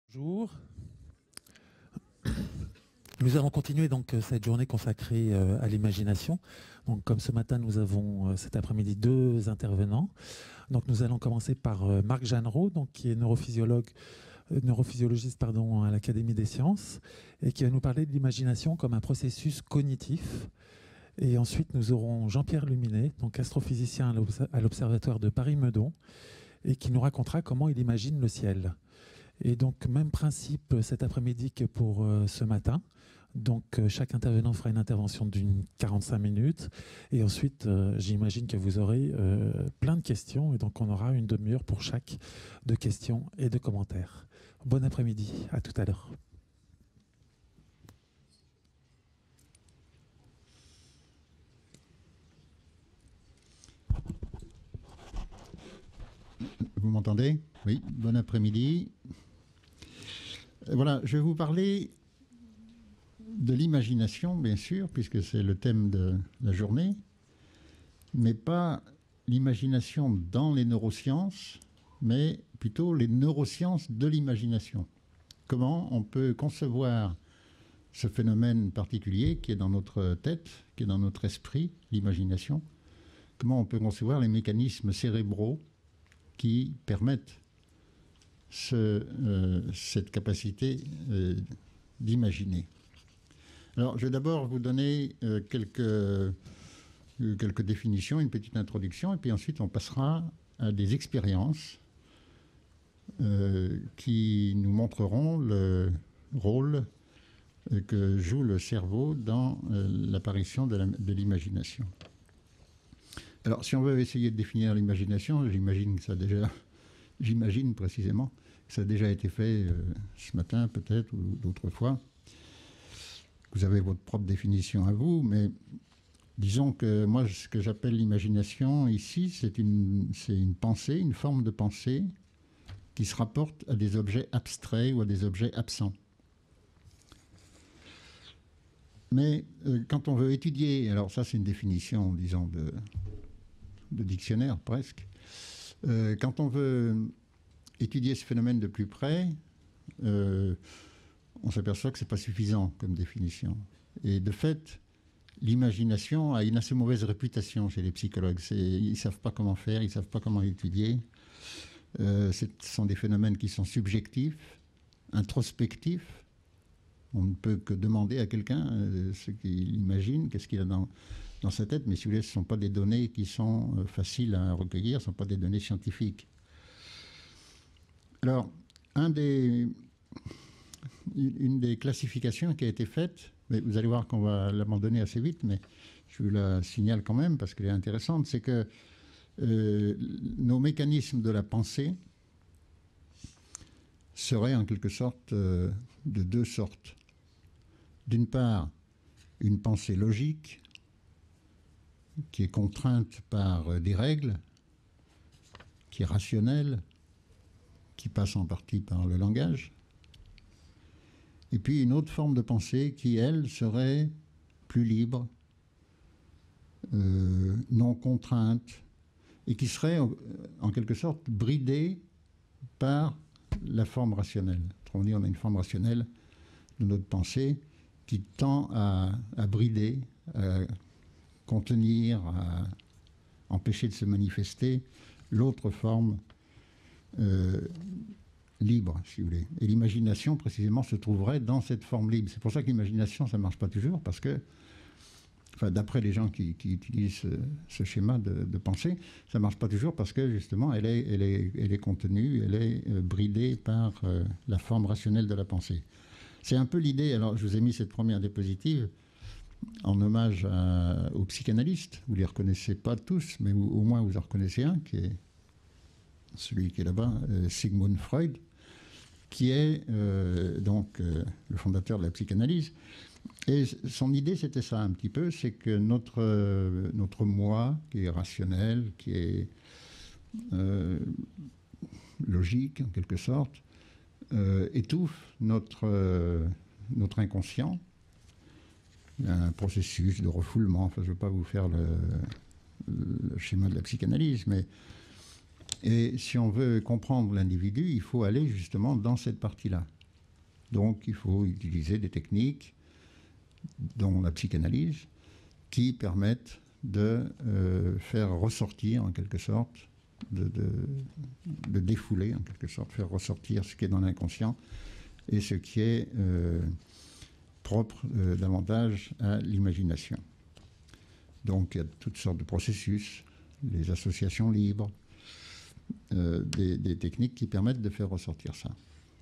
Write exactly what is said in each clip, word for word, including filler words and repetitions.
Bonjour. Nous allons continuer donc cette journée consacrée à l'imagination. Donc, comme ce matin, nous avons cet après-midi deux intervenants. Donc, nous allons commencer par Marc Jeannereau, donc qui est neurophysiologue, neurophysiologiste pardon, à l'Académie des sciences, et qui va nous parler de l'imagination comme un processus cognitif. Et ensuite, nous aurons Jean-Pierre Luminet, donc astrophysicien à l'Observatoire de Paris-Meudon, et qui nous racontera comment il imagine le ciel. Et donc, même principe cet après-midi que pour euh, ce matin. Donc, euh, chaque intervenant fera une intervention d'une quarante-cinq minutes. Et ensuite, euh, j'imagine que vous aurez euh, plein de questions. Et donc, on aura une demi-heure pour chaque de questions et de commentaires. Bon après-midi. À tout à l'heure. Vous m'entendez? Oui. Bon après-midi. Voilà, je vais vous parler de l'imagination, bien sûr, puisque c'est le thème de la journée, mais pas l'imagination dans les neurosciences, mais plutôt les neurosciences de l'imagination. Comment on peut concevoir ce phénomène particulier qui est dans notre tête, qui est dans notre esprit, l'imagination. Comment on peut concevoir les mécanismes cérébraux qui permettent ce, euh, cette capacité euh, d'imaginer. Alors, je vais d'abord vous donner euh, quelques, euh, quelques définitions, une petite introduction, et puis ensuite on passera à des expériences euh, qui nous montreront le rôle que joue le cerveau dans euh, l'apparition de l'imagination. Alors, si on veut essayer de définir l'imagination, j'imagine que ça a déjà, j'imagine précisément que ça a déjà été fait euh, ce matin, peut-être, ou d'autres fois. Vous avez votre propre définition à vous, mais disons que moi, ce que j'appelle l'imagination ici, c'est une, c'est une pensée, une forme de pensée qui se rapporte à des objets abstraits ou à des objets absents. Mais euh, quand on veut étudier, alors ça c'est une définition, disons, de, de dictionnaire presque, euh, quand on veut étudier ce phénomène de plus près, euh, on s'aperçoit que ce n'est pas suffisant comme définition. Et de fait, l'imagination a une assez mauvaise réputation chez les psychologues. Ils ne savent pas comment faire, ils ne savent pas comment étudier. Euh, ce sont des phénomènes qui sont subjectifs, introspectifs. On ne peut que demander à quelqu'un euh, ce qu'il imagine, qu'est-ce qu'il a dans, dans sa tête, mais si vous voulez, ce ne sont pas des données qui sont euh, faciles à recueillir, ce ne sont pas des données scientifiques. Alors, un des, une des classifications qui a été faite, mais vous allez voir qu'on va l'abandonner assez vite, mais je vous la signale quand même parce qu'elle est intéressante, c'est que euh, nos mécanismes de la pensée seraient en quelque sorte euh, de deux sortes. D'une part, une pensée logique qui est contrainte par des règles, qui est rationnelle, qui passe en partie par le langage. Et puis une autre forme de pensée qui, elle, serait plus libre, euh, non contrainte, et qui serait en quelque sorte bridée par la forme rationnelle. Autrement dit, on a une forme rationnelle de notre pensée qui tend à, à brider, à contenir, à empêcher de se manifester l'autre forme euh, libre, si vous voulez. Et l'imagination, précisément, se trouverait dans cette forme libre. C'est pour ça que l'imagination, ça ne marche pas toujours, parce que, enfin, d'après les gens qui, qui utilisent ce, ce schéma de, de pensée, ça ne marche pas toujours parce que, justement, elle est, elle est, elle est contenue, elle est euh, bridée par euh, la forme rationnelle de la pensée. C'est un peu l'idée, alors je vous ai mis cette première diapositive en hommage à, aux psychanalystes. Vous ne les reconnaissez pas tous, mais au, au moins vous en reconnaissez un, qui est celui qui est là-bas, euh, Sigmund Freud, qui est euh, donc euh, le fondateur de la psychanalyse. Et son idée, c'était ça un petit peu, c'est que notre, euh, notre moi, qui est rationnel, qui est euh, logique en quelque sorte, euh, étouffe notre, euh, notre inconscient. Il y a un processus de refoulement, enfin je ne veux pas vous faire le, le schéma de la psychanalyse, mais et si on veut comprendre l'individu, il faut aller justement dans cette partie-là. Donc il faut utiliser des techniques, dont la psychanalyse, qui permettent de euh, faire ressortir en quelque sorte, de, de, de défouler en quelque sorte, faire ressortir ce qui est dans l'inconscient et ce qui est euh, propre euh, davantage à l'imagination. Donc il y a toutes sortes de processus, les associations libres, euh, des, des techniques qui permettent de faire ressortir ça.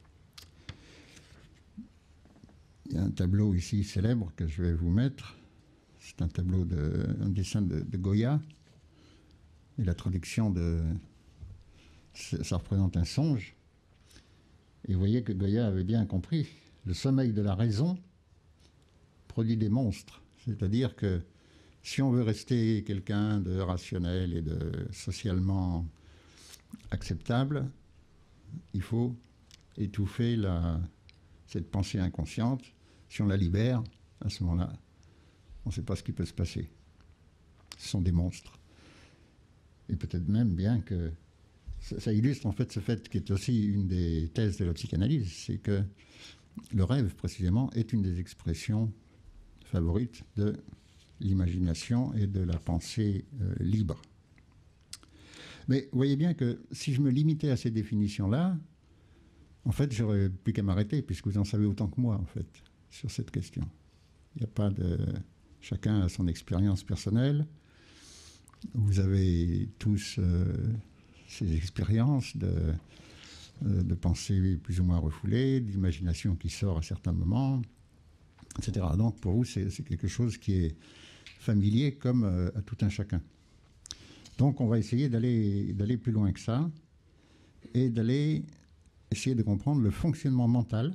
Il y a un tableau ici célèbre que je vais vous mettre. C'est un tableau, de, un dessin de, de Goya. Et la traduction de... ça représente un songe. Et vous voyez que Goya avait bien compris. Le sommeil de la raison produit des monstres. C'est-à-dire que si on veut rester quelqu'un de rationnel et de socialement acceptable, il faut étouffer la, cette pensée inconsciente. Si on la libère, à ce moment-là, on ne sait pas ce qui peut se passer. Ce sont des monstres. Et peut-être même bien que ça, ça illustre en fait ce fait qui est aussi une des thèses de la psychanalyse, c'est que le rêve, précisément, est une des expressions favorites de l'imagination et de la pensée euh, libre. Mais vous voyez bien que si je me limitais à ces définitions-là, en fait, j'aurais plus qu'à m'arrêter, puisque vous en savez autant que moi, en fait, sur cette question. Il n'y a pas de... Chacun a son expérience personnelle. Vous avez tous euh, ces expériences de, euh, de pensée plus ou moins refoulée, d'imagination qui sort à certains moments, et cetera. Donc, pour vous, c'est quelque chose qui est familier comme euh, à tout un chacun. Donc, on va essayer d'aller d'aller plus loin que ça et d'aller essayer de comprendre le fonctionnement mental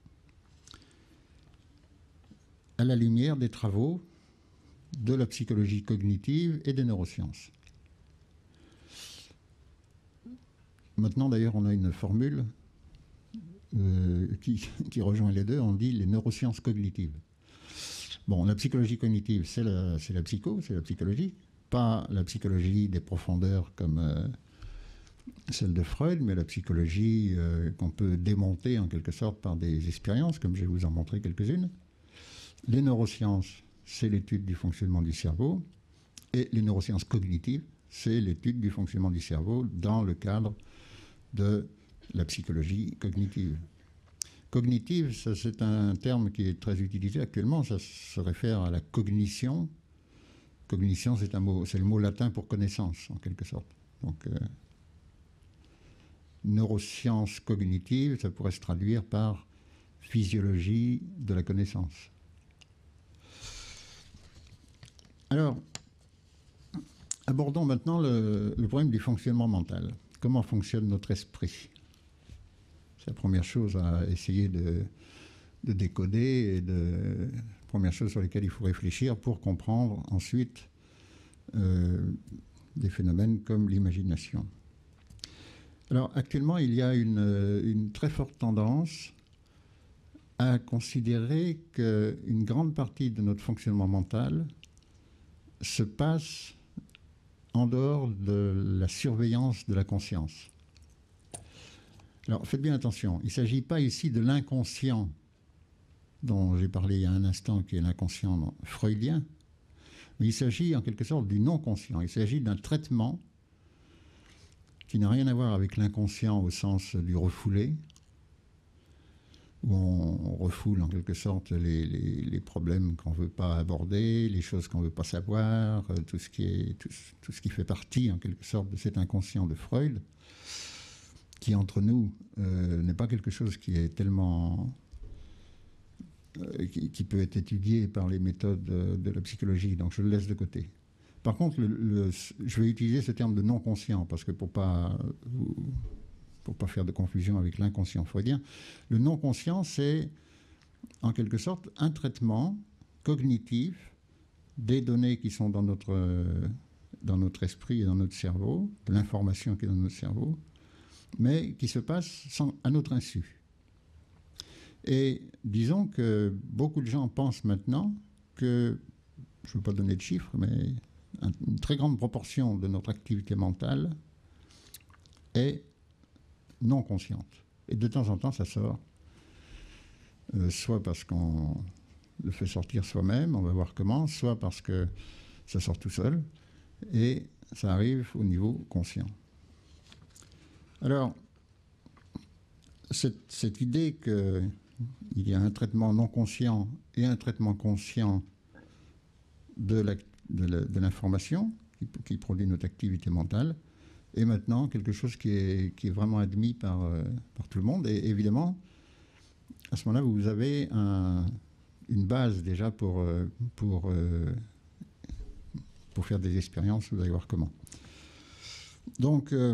à la lumière des travaux de la psychologie cognitive et des neurosciences. Maintenant, d'ailleurs, on a une formule euh, qui, qui rejoint les deux. On dit les neurosciences cognitives. Bon, la psychologie cognitive, c'est la, c'est la psycho, c'est la psychologie. Pas la psychologie des profondeurs comme euh, celle de Freud, mais la psychologie euh, qu'on peut démonter en quelque sorte par des expériences, comme je vais vous en montrer quelques-unes. Les neurosciences, c'est l'étude du fonctionnement du cerveau, et les neurosciences cognitives, c'est l'étude du fonctionnement du cerveau dans le cadre de la psychologie cognitive. Cognitive, c'est un terme qui est très utilisé actuellement, ça se réfère à la cognition. Cognition, c'est un mot, c'est le mot latin pour connaissance, en quelque sorte. Donc, euh, neurosciences cognitives, ça pourrait se traduire par physiologie de la connaissance. Alors, abordons maintenant le, le problème du fonctionnement mental. Comment fonctionne notre esprit? C'est la première chose à essayer de, de décoder et de première chose sur laquelle il faut réfléchir pour comprendre ensuite euh, des phénomènes comme l'imagination. Alors, actuellement, il y a une, une très forte tendance à considérer qu'une grande partie de notre fonctionnement mental se passe en dehors de la surveillance de la conscience. Alors, faites bien attention, il ne s'agit pas ici de l'inconscient dont j'ai parlé il y a un instant, qui est l'inconscient freudien, mais il s'agit en quelque sorte du non-conscient. Il s'agit d'un traitement qui n'a rien à voir avec l'inconscient au sens du refoulé, où on refoule en quelque sorte les, les, les problèmes qu'on ne veut pas aborder, les choses qu'on ne veut pas savoir, tout ce, qui est, tout, tout ce qui fait partie en quelque sorte de cet inconscient de Freud, qui entre nous euh, n'est pas quelque chose qui est tellement... Euh, qui, qui peut être étudié par les méthodes de, de la psychologie, donc je le laisse de côté. Par contre, le, le, je vais utiliser ce terme de non-conscient, parce que pour ne pas, pour pas faire de confusion avec l'inconscient freudien, le non-conscient, c'est en quelque sorte un traitement cognitif des données qui sont dans notre, dans notre esprit et dans notre cerveau, de l'information qui est dans notre cerveau, mais qui se passe sans, à notre insu. Et disons que beaucoup de gens pensent maintenant que, je ne veux pas donner de chiffres, mais une très grande proportion de notre activité mentale est non consciente. Et de temps en temps, ça sort. euh, soit parce qu'on le fait sortir soi-même, on va voir comment, soit parce que ça sort tout seul, et ça arrive au niveau conscient. Alors, cette, cette idée qu'il y a un traitement non conscient et un traitement conscient de l'information qui, qui produit notre activité mentale est maintenant quelque chose qui est, qui est vraiment admis par, euh, par tout le monde. Et évidemment, à ce moment-là, vous avez un, une base déjà pour, euh, pour, euh, pour faire des expériences, vous allez voir comment. Donc, euh,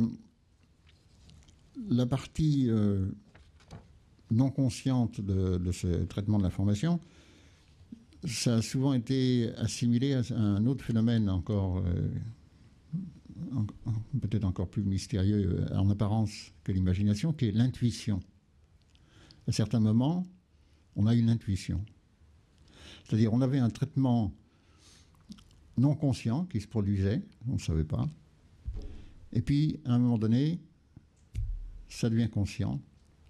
la partie euh, non consciente de, de ce traitement de l'information, ça a souvent été assimilé à un autre phénomène encore, euh, en, peut-être encore plus mystérieux en apparence que l'imagination, qui est l'intuition. À certains moments, on a une intuition. C'est-à-dire, on avait un traitement non conscient qui se produisait, on ne savait pas. Et puis, à un moment donné, ça devient conscient,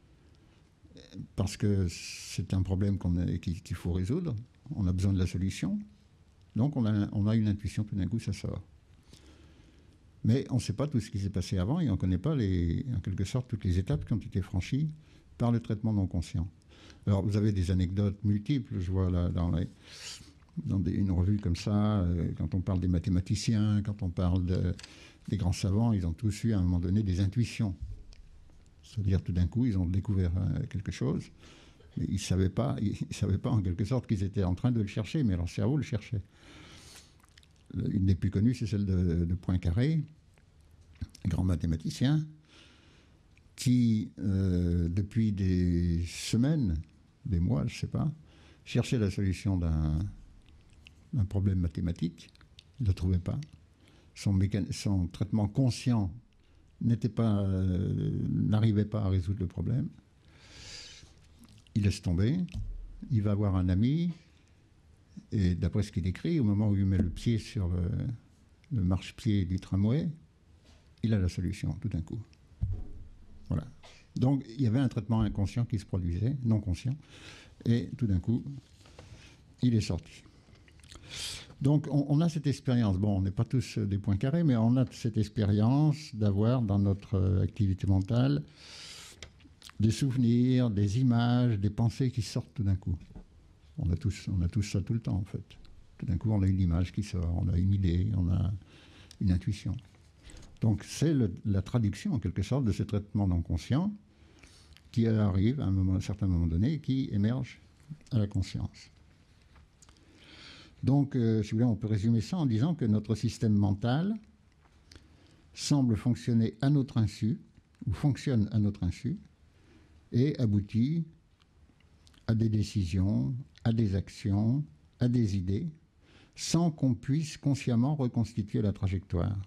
parce que c'est un problème qu'on a, qu'il faut résoudre. On a besoin de la solution. Donc, on a, on a une intuition, tout d'un coup, ça sort. Mais on ne sait pas tout ce qui s'est passé avant et on ne connaît pas, les, en quelque sorte, toutes les étapes qui ont été franchies par le traitement non conscient. Alors, vous avez des anecdotes multiples, je vois là, dans, les, dans des, une revue comme ça, euh, quand on parle des mathématiciens, quand on parle de, des grands savants, ils ont tous eu, à un moment donné, des intuitions. C'est-à-dire, tout d'un coup, ils ont découvert euh, quelque chose, mais ils ne savaient pas, ils savaient pas, en quelque sorte, qu'ils étaient en train de le chercher, mais leur cerveau le cherchait. Une des plus connues, c'est celle de, de Poincaré, grand mathématicien, qui, euh, depuis des semaines, des mois, je ne sais pas, cherchait la solution d'un d'un problème mathématique. Il ne la trouvait pas. Son, mécan- son traitement conscient n'était pas, euh, n'arrivait pas à résoudre le problème. Il laisse tomber. Il va voir un ami. Et d'après ce qu'il écrit, au moment où il met le pied sur le, le marchepied du tramway, il a la solution, tout d'un coup. Voilà. Donc, il y avait un traitement inconscient qui se produisait, non conscient, et tout d'un coup, il est sorti. Donc, on, on a cette expérience. Bon, on n'est pas tous des Poincarés, mais on a cette expérience d'avoir dans notre activité mentale des souvenirs, des images, des pensées qui sortent tout d'un coup. On a tous, on a tous ça tout le temps, en fait. Tout d'un coup, on a une image qui sort, on a une idée, on a une intuition. Donc, c'est le, la traduction, en quelque sorte, de ce traitement non conscient qui arrive à un, moment, à un certain moment donné et qui émerge à la conscience. Donc, euh, si vous voulez, on peut résumer ça en disant que notre système mental semble fonctionner à notre insu, ou fonctionne à notre insu, et aboutit à des décisions, à des actions, à des idées, sans qu'on puisse consciemment reconstituer la trajectoire.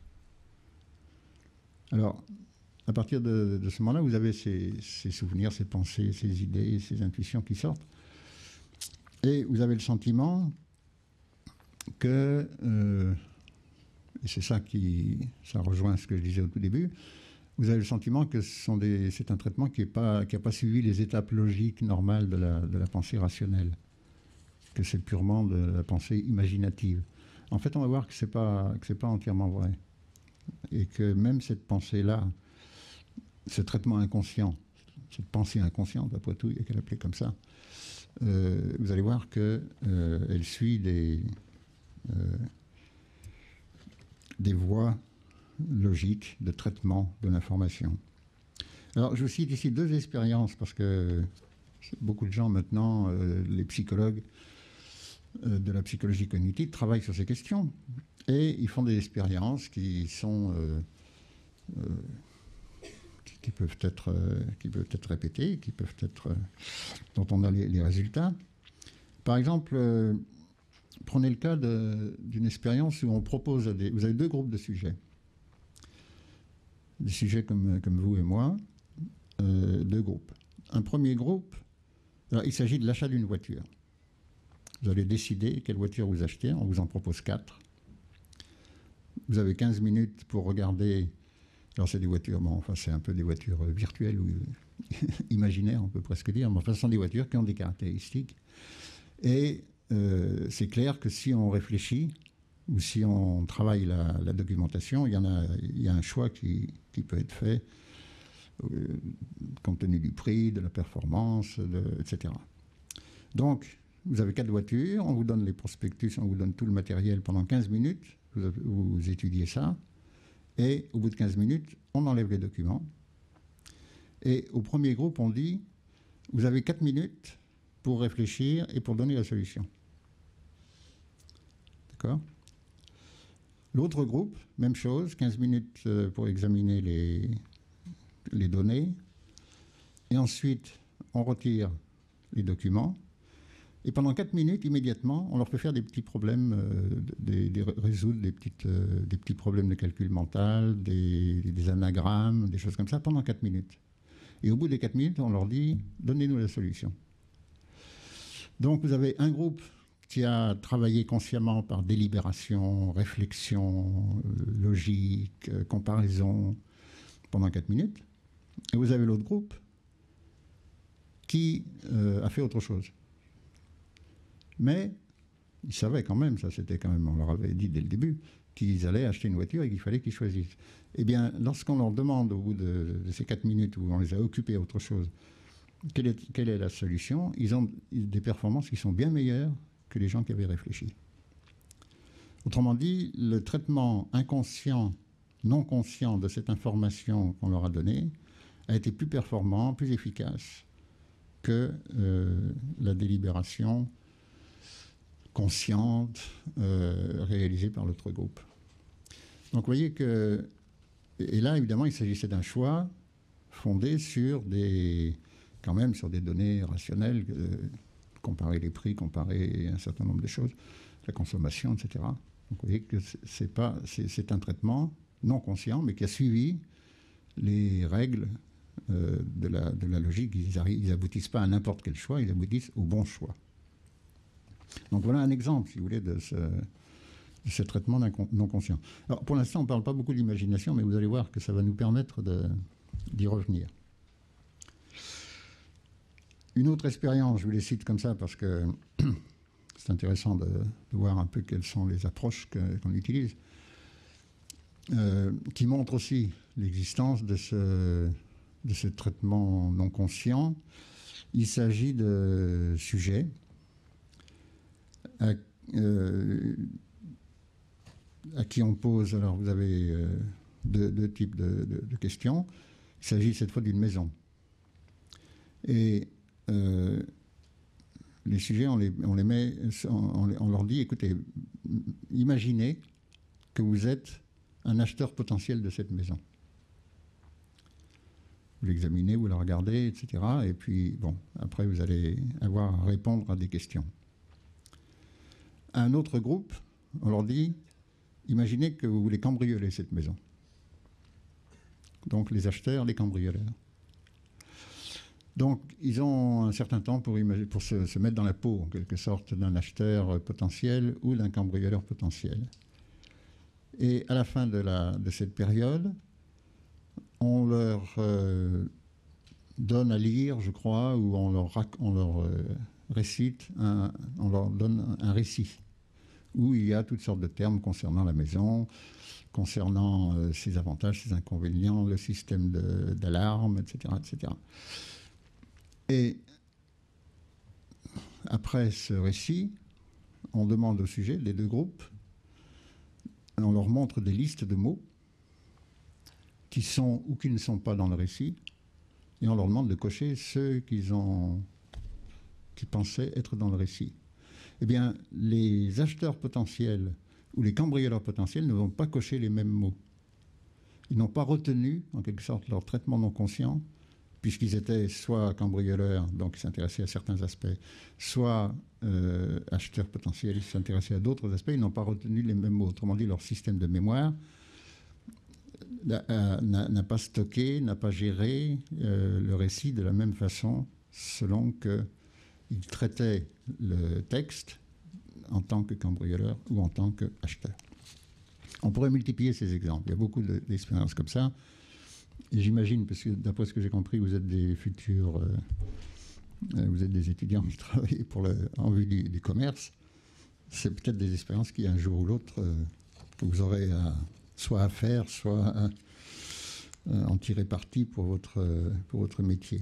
Alors, à partir de, de ce moment-là, vous avez ces, ces souvenirs, ces pensées, ces idées, ces intuitions qui sortent, et vous avez le sentiment que, euh, et c'est ça qui, ça rejoint ce que je disais au tout début, vous avez le sentiment que ce sont des, c'est un traitement qui n'a pas, qui a pas suivi les étapes logiques normales de la, de la pensée rationnelle, que c'est purement de la pensée imaginative. En fait, on va voir que ce n'est pas, que c'est pas entièrement vrai. Et que même cette pensée-là, ce traitement inconscient, cette pensée inconsciente, après tout, il y a qu'à l'appeler comme ça, euh, vous allez voir qu'elle euh, suit des, euh, des voies logiques de traitement de l'information. Alors, je vous cite ici deux expériences, parce que beaucoup de gens maintenant, euh, les psychologues euh, de la psychologie cognitive, travaillent sur ces questions. Et ils font des expériences qui sont euh, euh, qui, qui peuvent être euh, qui peuvent être répétées, qui peuvent être euh, dont on a les, les résultats. Par exemple, euh, prenez le cas de, d'une expérience où on propose à des, vous avez deux groupes de sujets, des sujets comme comme vous et moi, euh, deux groupes. Un premier groupe, alors, il s'agit de l'achat d'une voiture. Vous allez décider quelle voiture vous achetez. On vous en propose quatre. Vous avez quinze minutes pour regarder. Alors, c'est des voitures, bon, enfin, c'est un peu des voitures virtuelles où imaginaires, on peut presque dire, mais enfin, ce sont des voitures qui ont des caractéristiques. Et euh, c'est clair que si on réfléchit, ou si on travaille la, la documentation, il y, en a, il y a un choix qui, qui peut être fait, euh, compte tenu du prix, de la performance, de, et cetera. Donc, vous avez quatre voitures, on vous donne les prospectus, on vous donne tout le matériel pendant quinze minutes, vous, vous étudiez ça, et au bout de quinze minutes, on enlève les documents. Et au premier groupe, on dit, vous avez quatre minutes pour réfléchir et pour donner la solution. D'accord ? L'autre groupe, même chose, quinze minutes pour examiner les, les données. Et ensuite, on retire les documents. Et pendant quatre minutes, immédiatement, on leur fait faire des petits problèmes, euh, des, des, résoudre des, petites, euh, des petits problèmes de calcul mental, des, des anagrammes, des choses comme ça, pendant quatre minutes. Et au bout des quatre minutes, on leur dit, donnez-nous la solution. Donc, vous avez un groupe qui a travaillé consciemment par délibération, réflexion, euh, logique, euh, comparaison, pendant quatre minutes. Et vous avez l'autre groupe qui euh, a fait autre chose. Mais ils savaient quand même, ça c'était quand même, on leur avait dit dès le début, qu'ils allaient acheter une voiture et qu'il fallait qu'ils choisissent. Eh bien, lorsqu'on leur demande au bout de, de ces quatre minutes où on les a occupés à autre chose, quelle est, quelle est la solution, ils ont des performances qui sont bien meilleures que les gens qui avaient réfléchi. Autrement dit, le traitement inconscient, non conscient de cette information qu'on leur a donnée a été plus performant, plus efficace que euh, la délibération consciente euh, réalisée par l'autre groupe. Donc vous voyez que, et là évidemment il s'agissait d'un choix fondé sur des, quand même sur des données rationnelles, euh, comparer les prix, comparer un certain nombre de choses, la consommation, et cetera. Donc vous voyez que c'est pas, c'est, c'est un traitement non conscient, mais qui a suivi les règles euh, de, la, de la logique. Ils n'aboutissent pas à n'importe quel choix, ils aboutissent au bon choix. Donc voilà un exemple, si vous voulez, de ce, de ce traitement non conscient. Alors pour l'instant, on ne parle pas beaucoup d'imagination, mais vous allez voir que ça va nous permettre de, d'y revenir. Une autre expérience, je vous les cite comme ça parce que c'est intéressant de, de voir un peu quelles sont les approches que, qu'on utilise, euh, qui montre aussi l'existence de ce, de ce traitement non conscient. Il s'agit de sujets à, euh, à qui on pose, alors vous avez euh, deux, deux types de, de, de questions. Il s'agit cette fois d'une maison. Et euh, les sujets, on les, on les met, on, on leur dit, écoutez, imaginez que vous êtes un acheteur potentiel de cette maison. Vous l'examinez, vous la regardez, et cetera. Et puis, bon, après, vous allez avoir à répondre à des questions. À un autre groupe, on leur dit, imaginez que vous voulez cambrioler cette maison. Donc, les acheteurs, les cambrioleurs. Donc, ils ont un certain temps pour, imaginer, pour se, se mettre dans la peau, en quelque sorte, d'un acheteur potentiel ou d'un cambrioleur potentiel. Et à la fin de, la, de cette période, on leur euh, donne à lire, je crois, ou on leur, on leur euh, récite, un, on leur donne un récit, où il y a toutes sortes de termes concernant la maison, concernant euh, ses avantages, ses inconvénients, le système de, d'alarme, et cetera, et cetera. Et après ce récit, on demande au sujet, les deux groupes, on leur montre des listes de mots qui sont ou qui ne sont pas dans le récit, et on leur demande de cocher ceux qu'ils ont, qui pensaient être dans le récit. Eh bien, les acheteurs potentiels ou les cambrioleurs potentiels ne vont pas cocher les mêmes mots. Ils n'ont pas retenu, en quelque sorte, leur traitement non conscient, puisqu'ils étaient soit cambrioleurs, donc ils s'intéressaient à certains aspects, soit euh, acheteurs potentiels, ils s'intéressaient à d'autres aspects, ils n'ont pas retenu les mêmes mots. Autrement dit, leur système de mémoire n'a, n'a pas stocké, n'a pas géré euh, le récit de la même façon, selon qu'ils traitaient le texte en tant que cambrioleur ou en tant qu'acheteur. On pourrait multiplier ces exemples. Il y a beaucoup de, d'expériences comme ça. Et j'imagine, parce que d'après ce que j'ai compris, vous êtes des futurs, euh, vous êtes des étudiants qui travaillent pour le, en vue du, du commerce. C'est peut-être des expériences qui, un jour ou l'autre, euh, que vous aurez à, soit à faire, soit à, à en tirer parti pour votre, pour votre métier.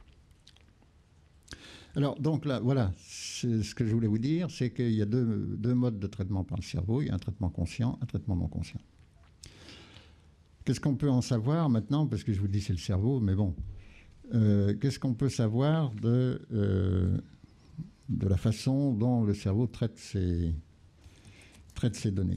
Alors, donc là, voilà, ce que je voulais vous dire, c'est qu'il y a deux, deux modes de traitement par le cerveau. Il y a un traitement conscient, un traitement non conscient. Qu'est-ce qu'on peut en savoir maintenant? Parce que je vous dis c'est le cerveau, mais bon. Euh, qu'est-ce qu'on peut savoir de, euh, de la façon dont le cerveau traite ses, traite ses données?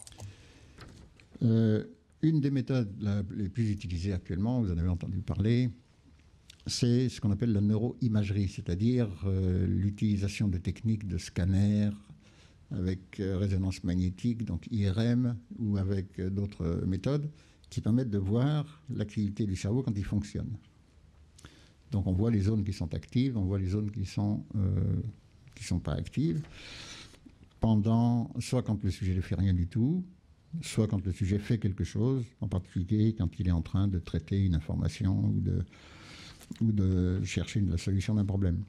euh, Une des méthodes la, les plus utilisées actuellement, vous en avez entendu parler, c'est ce qu'on appelle la neuroimagerie, c'est-à-dire euh, l'utilisation de techniques de scanner avec euh, résonance magnétique, donc I R M, ou avec euh, d'autres méthodes qui permettent de voir l'activité du cerveau quand il fonctionne. Donc on voit les zones qui sont actives, on voit les zones qui sont euh, qui sont pas actives, pendant, soit quand le sujet ne fait rien du tout, soit quand le sujet fait quelque chose, en particulier quand il est en train de traiter une information ou de, ou de chercher la solution d'un problème.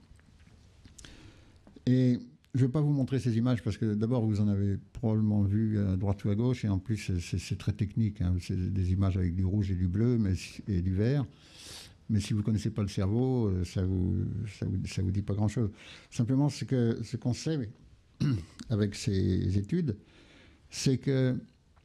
Et je ne vais pas vous montrer ces images parce que d'abord vous en avez probablement vu à droite ou à gauche, et en plus c'est très technique, hein. C'est des images avec du rouge et du bleu mais, et du vert. Mais si vous ne connaissez pas le cerveau, ça ne vous, ça vous, ça vous dit pas grand-chose. Simplement, ce que, ce qu'on sait avec ces études, c'est que,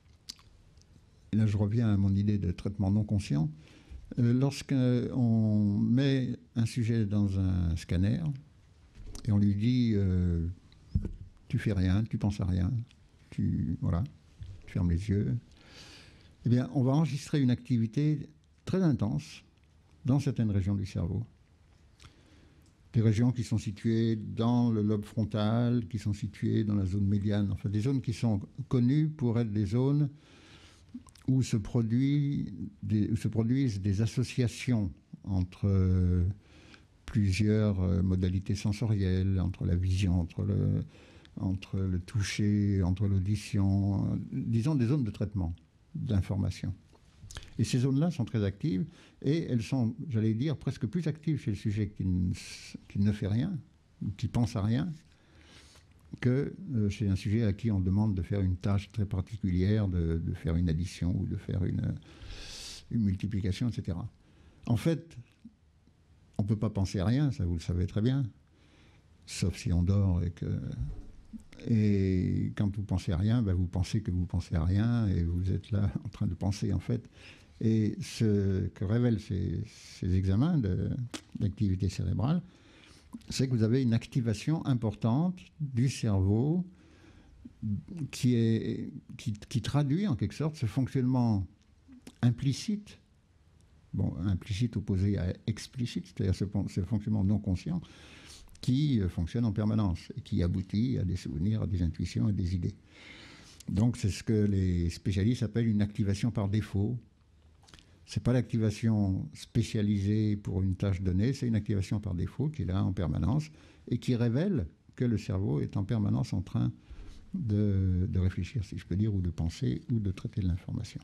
et là je reviens à mon idée de traitement non conscient, euh, lorsqu'on met un sujet dans un scanner et on lui dit euh, tu fais rien, tu penses à rien, tu, voilà, tu fermes les yeux, eh bien on va enregistrer une activité très intense dans certaines régions du cerveau. Des régions qui sont situées dans le lobe frontal, qui sont situées dans la zone médiane, enfin des zones qui sont connues pour être des zones où se, produit des, où se produisent des associations entre euh, plusieurs euh, modalités sensorielles, entre la vision, entre le, entre le toucher, entre l'audition, euh, disons des zones de traitement d'information. Et ces zones-là sont très actives, et elles sont, j'allais dire, presque plus actives chez le sujet qui ne, qui ne fait rien, qui pense à rien, que euh, chez un sujet à qui on demande de faire une tâche très particulière, de, de faire une addition ou de faire une, une multiplication, et cetera. En fait, on ne peut pas penser à rien, ça vous le savez très bien, sauf si on dort et que... Et quand vous pensez à rien, ben vous pensez que vous pensez à rien, et vous êtes là en train de penser, en fait. Et ce que révèlent ces, ces examens d'activité cérébrale, c'est que vous avez une activation importante du cerveau qui, est, qui, qui traduit en quelque sorte ce fonctionnement implicite, bon, implicite opposé à explicite, c'est-à-dire ce, ce fonctionnement non conscient, qui fonctionne en permanence et qui aboutit à des souvenirs, à des intuitions et des idées. Donc c'est ce que les spécialistes appellent une activation par défaut. Ce n'est pas l'activation spécialisée pour une tâche donnée, c'est une activation par défaut qui est là en permanence et qui révèle que le cerveau est en permanence en train de, de réfléchir, si je peux dire, ou de penser, ou de traiter de l'information.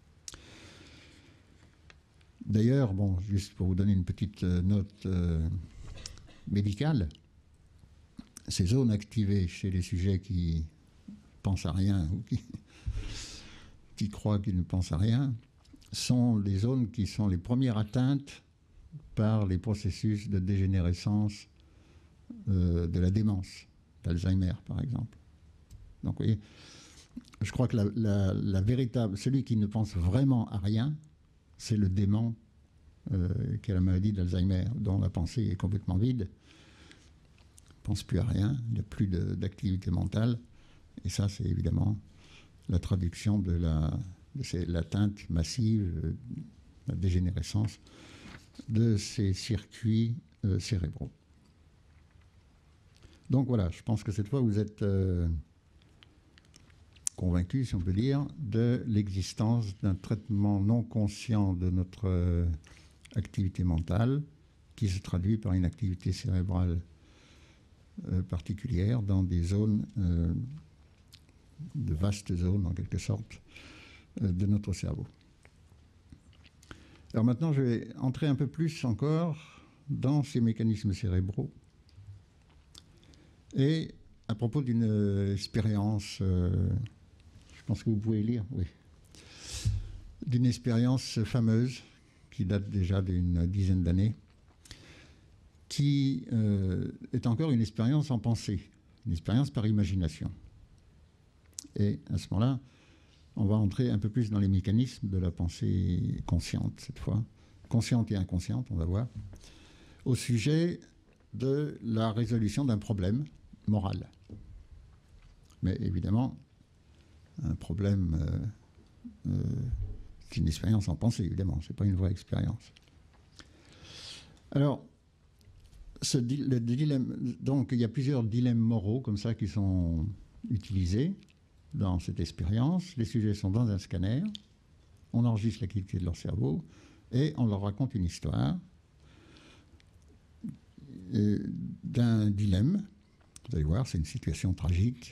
D'ailleurs, bon, juste pour vous donner une petite note euh, médicale, ces zones activées chez les sujets qui pensent à rien ou qui, qui croient qu'ils ne pensent à rien sont les zones qui sont les premières atteintes par les processus de dégénérescence euh, de la démence, d'Alzheimer par exemple. Donc vous voyez, je crois que la, la, la véritable, celui qui ne pense vraiment à rien, c'est le dément euh, qui a la maladie d'Alzheimer, dont la pensée est complètement vide, ne pense plus à rien, il n'y a plus d'activité mentale, et ça c'est évidemment la traduction de la c'est l'atteinte massive, la dégénérescence de ces circuits euh, cérébraux. Donc voilà, je pense que cette fois vous êtes euh, convaincus, si on peut dire, de l'existence d'un traitement non conscient de notre euh, activité mentale qui se traduit par une activité cérébrale euh, particulière dans des zones, euh, de vastes zones en quelque sorte, de notre cerveau. Alors maintenant, je vais entrer un peu plus encore dans ces mécanismes cérébraux. Et à propos d'une euh, expérience, euh, je pense que vous pouvez lire, oui, d'une expérience fameuse qui date déjà d'une dizaine d'années, qui euh, est encore une expérience en pensée, une expérience par imagination. Et à ce moment-là, on va entrer un peu plus dans les mécanismes de la pensée consciente, cette fois, consciente et inconsciente, on va voir, au sujet de la résolution d'un problème moral. Mais évidemment, un problème, euh, euh, c'est une expérience en pensée, évidemment, ce n'est pas une vraie expérience. Alors, ce, le dilemme, donc il y a plusieurs dilemmes moraux comme ça qui sont utilisés dans cette expérience. Les sujets sont dans un scanner, on enregistre l'activité de leur cerveau et on leur raconte une histoire euh, d'un dilemme. Vous allez voir, c'est une situation tragique.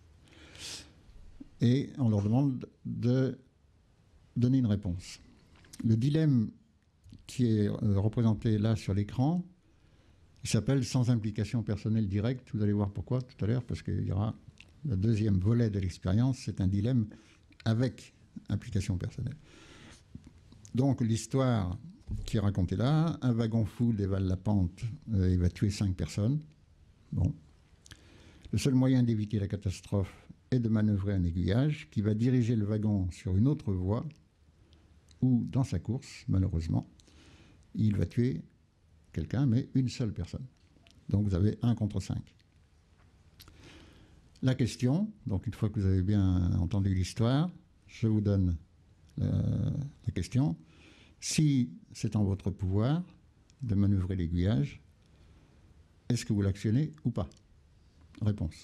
Et on leur demande de donner une réponse. Le dilemme qui est euh, représenté là sur l'écran, il s'appelle sans implication personnelle directe. Vous allez voir pourquoi tout à l'heure, parce qu'il y aura le deuxième volet de l'expérience, c'est un dilemme avec implication personnelle. Donc l'histoire qui est racontée là, un wagon fou dévale la pente euh, et va tuer cinq personnes. Bon. Le seul moyen d'éviter la catastrophe est de manœuvrer un aiguillage qui va diriger le wagon sur une autre voie ou dans sa course, malheureusement, il va tuer quelqu'un, mais une seule personne. Donc vous avez un contre cinq. La question, donc une fois que vous avez bien entendu l'histoire, je vous donne la, la question. Si c'est en votre pouvoir de manœuvrer l'aiguillage, est-ce que vous l'actionnez ou pas? Réponse.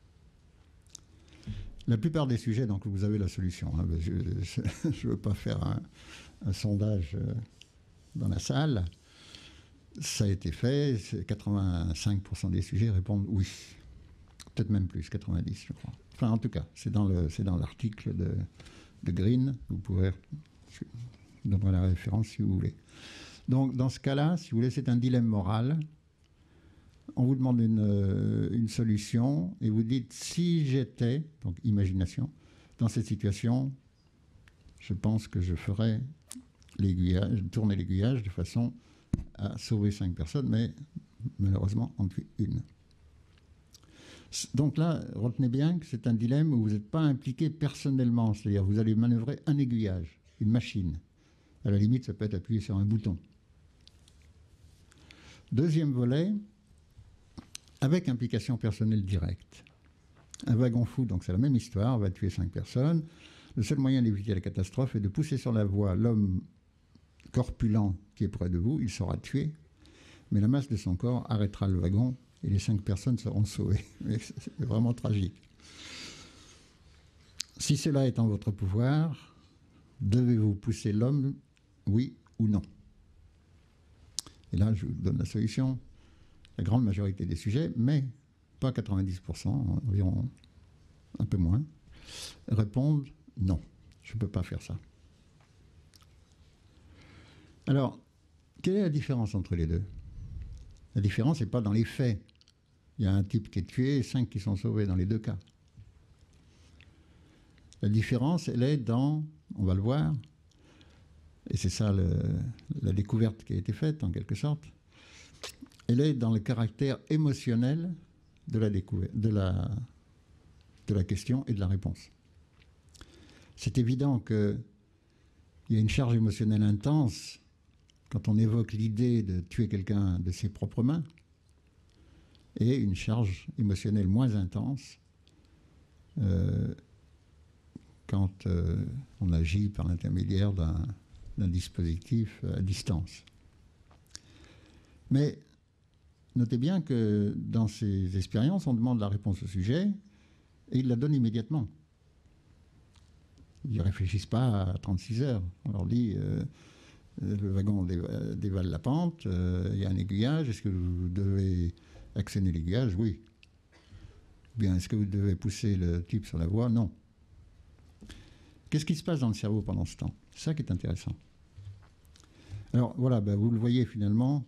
La plupart des sujets, donc vous avez la solution. Hein, je ne veux pas faire un, un sondage dans la salle. Ça a été fait, quatre-vingt-cinq pour cent des sujets répondent oui. Peut-être même plus, quatre-vingt-dix, je crois. Enfin, en tout cas, c'est dans l'article de, de Green. Vous pourrez, je vous donnerai la référence si vous voulez. Donc, dans ce cas-là, si vous voulez, c'est un dilemme moral. On vous demande une, une solution et vous dites, si j'étais, donc imagination, dans cette situation, je pense que je ferais l'aiguillage, tourner l'aiguillage de façon à sauver cinq personnes, mais malheureusement, en tuer une. Donc là, retenez bien que c'est un dilemme où vous n'êtes pas impliqué personnellement, c'est-à-dire vous allez manœuvrer un aiguillage, une machine. À la limite, ça peut être appuyé sur un bouton. Deuxième volet, avec implication personnelle directe. Un wagon fou, donc c'est la même histoire, va tuer cinq personnes. Le seul moyen d'éviter la catastrophe est de pousser sur la voie l'homme corpulent qui est près de vous, il sera tué, mais la masse de son corps arrêtera le wagon et les cinq personnes seront sauvées. C'est vraiment tragique. Si cela est en votre pouvoir, devez-vous pousser l'homme, oui ou non? Et là, je vous donne la solution. La grande majorité des sujets, mais pas quatre-vingt-dix pour cent, environ un peu moins, répondent non, je ne peux pas faire ça. Alors, quelle est la différence entre les deux? La différence n'est pas dans les faits. Il y a un type qui est tué et cinq qui sont sauvés dans les deux cas. La différence, elle est dans, on va le voir, et c'est ça le, la découverte qui a été faite en quelque sorte, elle est dans le caractère émotionnel de la, de la, de la question et de la réponse. C'est évident qu'il y a une charge émotionnelle intense quand on évoque l'idée de tuer quelqu'un de ses propres mains, et une charge émotionnelle moins intense euh, quand euh, on agit par l'intermédiaire d'un d'un dispositif à distance. Mais notez bien que dans ces expériences, on demande la réponse au sujet et ils la donnent immédiatement. Ils ne réfléchissent pas à trente-six heures. On leur dit euh, le wagon dévale la pente, euh, il y a un aiguillage, est-ce que vous devez actionner l'aiguillage? Oui. Ou bien est-ce que vous devez pousser le type sur la voie? Non. Qu'est-ce qui se passe dans le cerveau pendant ce temps? C'est ça qui est intéressant. Alors voilà, ben, vous le voyez finalement,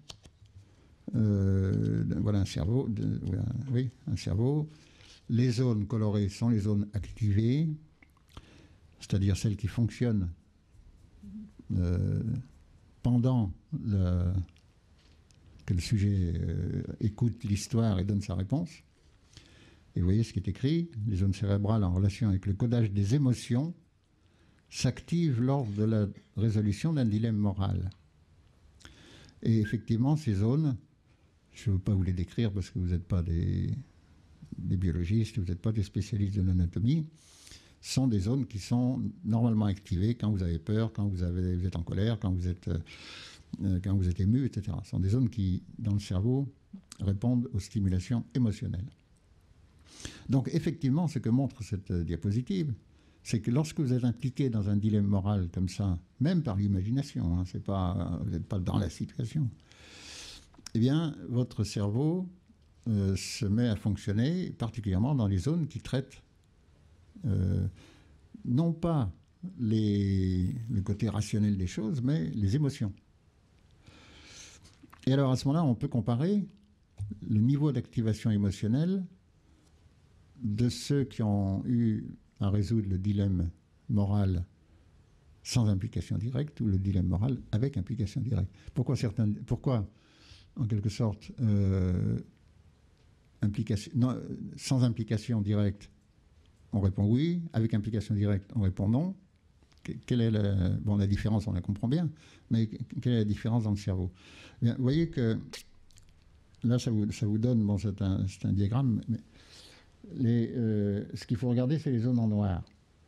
euh, voilà un cerveau, de, voilà, oui, un cerveau. Les zones colorées sont les zones activées, c'est-à-dire celles qui fonctionnent euh, pendant le, que le sujet euh, écoute l'histoire et donne sa réponse. Et vous voyez ce qui est écrit, les zones cérébrales en relation avec le codage des émotions s'activent lors de la résolution d'un dilemme moral. Et effectivement, ces zones, je ne veux pas vous les décrire parce que vous n'êtes pas des, des biologistes, vous n'êtes pas des spécialistes de l'anatomie, sont des zones qui sont normalement activées quand vous avez peur, quand vous, avez, vous êtes en colère, quand vous êtes, euh, quand vous êtes ému, et cetera. Ce sont des zones qui, dans le cerveau, répondent aux stimulations émotionnelles. Donc effectivement, ce que montre cette diapositive, c'est que lorsque vous êtes impliqué dans un dilemme moral comme ça, même par l'imagination, hein, c'est pas, vous n'êtes pas dans la situation, eh bien, votre cerveau euh, se met à fonctionner, particulièrement dans les zones qui traitent euh, non pas les, le côté rationnel des choses, mais les émotions. Et alors, à ce moment-là, on peut comparer le niveau d'activation émotionnelle de ceux qui ont eu à résoudre le dilemme moral sans implication directe ou le dilemme moral avec implication directe. Pourquoi, certains, pourquoi en quelque sorte, euh, implication, non, sans implication directe, on répond oui, avec implication directe, on répond non. Quelle est la, bon, la différence, on la comprend bien, mais quelle est la différence dans le cerveau? Bien, vous voyez que là, ça vous, ça vous donne, bon, c'est un, c'est un diagramme, mais les, euh, ce qu'il faut regarder, c'est les zones en noir.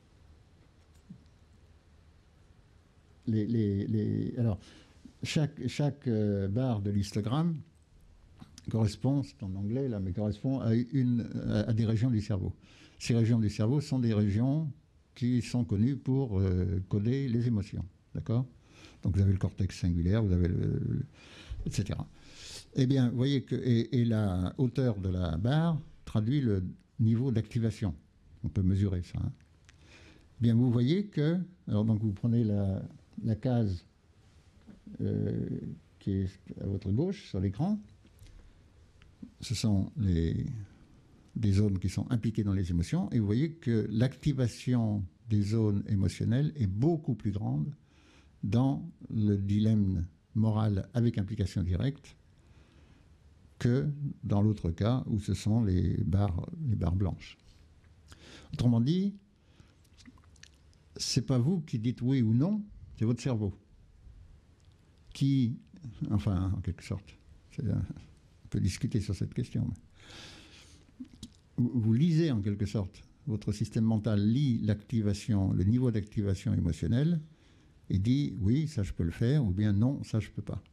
Les, les, les, alors, chaque, chaque euh, barre de l'histogramme correspond, c'est en anglais là, mais correspond à, une, à, à des régions du cerveau. Ces régions du cerveau sont des régions qui sont connues pour euh, coder les émotions. D'accord? Donc vous avez le cortex singulaire, vous avez le, le et cetera. Eh bien, vous voyez que et, et la hauteur de la barre traduit le niveau d'activation. On peut mesurer ça. Hein. Bien, vous voyez que, alors donc vous prenez la, la case euh, qui est à votre gauche sur l'écran. Ce sont les, des zones qui sont impliquées dans les émotions, et vous voyez que l'activation des zones émotionnelles est beaucoup plus grande dans le dilemme moral avec implication directe que dans l'autre cas où ce sont les barres, les barres blanches. Autrement dit, c'est pas vous qui dites oui ou non, c'est votre cerveau qui, enfin, en quelque sorte, c'est un, on peut discuter sur cette question. Mais vous, vous lisez en quelque sorte, votre système mental lit l'activation, le niveau d'activation émotionnelle et dit oui, ça je peux le faire, ou bien non, ça je peux pas.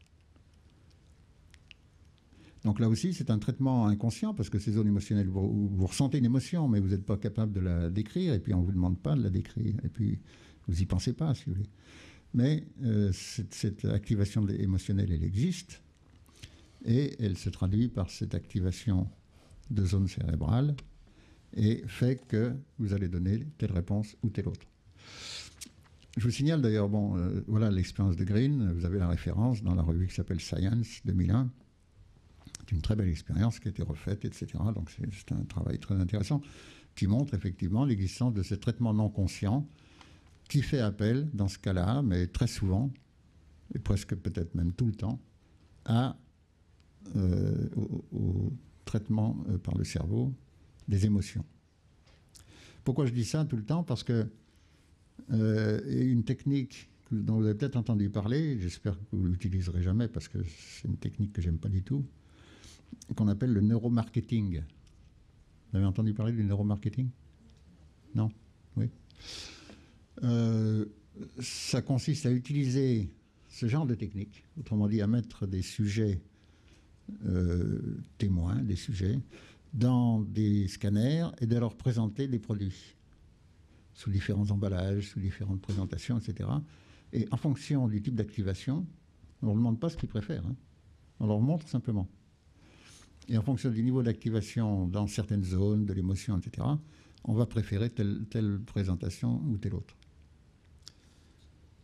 Donc là aussi, c'est un traitement inconscient parce que ces zones émotionnelles, vous, vous ressentez une émotion, mais vous n'êtes pas capable de la décrire, et puis on ne vous demande pas de la décrire, et puis vous n'y pensez pas, si vous voulez. Mais euh, cette, cette activation émotionnelle, elle existe, et elle se traduit par cette activation de zones cérébrales, et fait que vous allez donner telle réponse ou telle autre. Je vous signale d'ailleurs, bon, euh, voilà l'expérience de Green, vous avez la référence dans la revue qui s'appelle Science deux mille un. C'est une très belle expérience qui a été refaite, et cetera. Donc c'est, c'est un travail très intéressant qui montre effectivement l'existence de ce traitement non conscient qui fait appel, dans ce cas-là, mais très souvent, et presque peut-être même tout le temps, à, euh, au, au traitement euh, par le cerveau des émotions. Pourquoi je dis ça tout le temps? Parce que euh, une technique dont vous avez peut-être entendu parler, j'espère que vous ne l'utiliserez jamais parce que c'est une technique que j'aime pas du tout, qu'on appelle le neuromarketing. Vous avez entendu parler du neuromarketing? Non? Oui. Euh, ça consiste à utiliser ce genre de technique, autrement dit à mettre des sujets euh, témoins, des sujets, dans des scanners et de leur présenter des produits sous différents emballages, sous différentes présentations, et cetera. Et en fonction du type d'activation, on ne leur demande pas ce qu'ils préfèrent, hein. On leur montre simplement. Et en fonction du niveau d'activation dans certaines zones, de l'émotion, et cetera, on va préférer telle, telle présentation ou telle autre.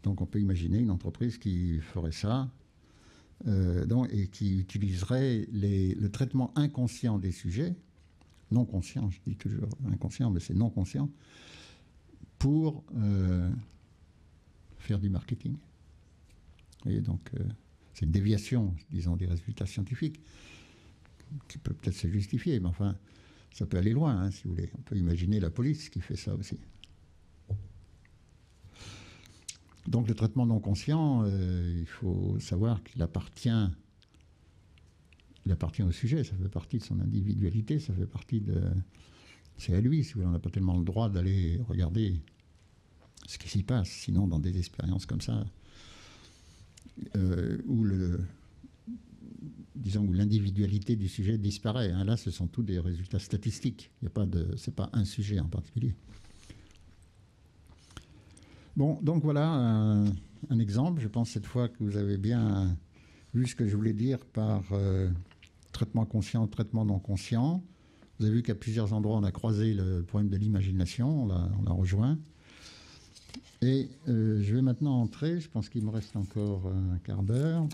Donc on peut imaginer une entreprise qui ferait ça euh, donc, et qui utiliserait les, le traitement inconscient des sujets, non conscient, je dis toujours inconscient, mais c'est non conscient, pour euh, faire du marketing. Et donc euh, c'est une déviation, disons, des résultats scientifiques, qui peut peut-être se justifier, mais enfin, ça peut aller loin, hein, si vous voulez. On peut imaginer la police qui fait ça aussi. Donc le traitement non conscient, euh, il faut savoir qu'il appartient, il appartient au sujet, ça fait partie de son individualité, ça fait partie de... C'est à lui, si vous voulez, on n'a pas tellement le droit d'aller regarder ce qui s'y passe, sinon dans des expériences comme ça, euh, où le... disons où l'individualité du sujet disparaît. Hein. Là, ce sont tous des résultats statistiques. Il n'y a pas de, c'est pas un sujet en particulier. Bon, donc voilà un, un exemple. Je pense cette fois que vous avez bien vu ce que je voulais dire par euh, traitement conscient, traitement non conscient. Vous avez vu qu'à plusieurs endroits, on a croisé le problème de l'imagination, on l'a, on l'a rejoint. Et euh, je vais maintenant entrer, je pense qu'il me reste encore un quart d'heure,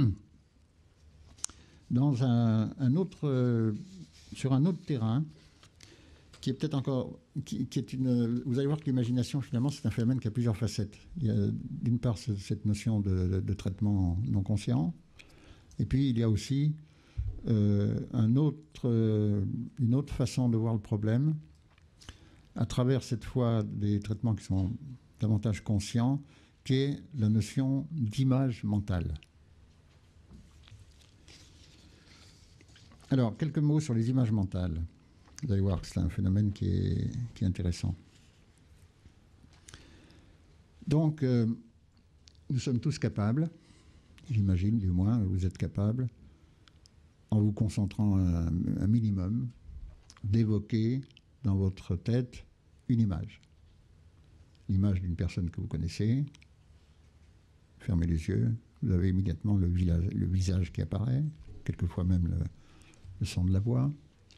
dans un, un autre, euh, sur un autre terrain, qui est peut-être encore, qui, qui est une, vous allez voir que l'imagination, finalement, c'est un phénomène qui a plusieurs facettes. Il y a d'une part cette notion de, de, de traitement non conscient, et puis il y a aussi euh, un autre, euh, une autre façon de voir le problème, à travers cette fois des traitements qui sont davantage conscients, qui est la notion d'image mentale. Alors, quelques mots sur les images mentales. Vous allez voir que c'est un phénomène qui est, qui est intéressant. Donc, euh, nous sommes tous capables, j'imagine du moins, vous êtes capables, en vous concentrant un, un minimum, d'évoquer dans votre tête une image. L'image d'une personne que vous connaissez, fermez les yeux, vous avez immédiatement le, village, le visage qui apparaît, quelquefois même le, le son de la voix.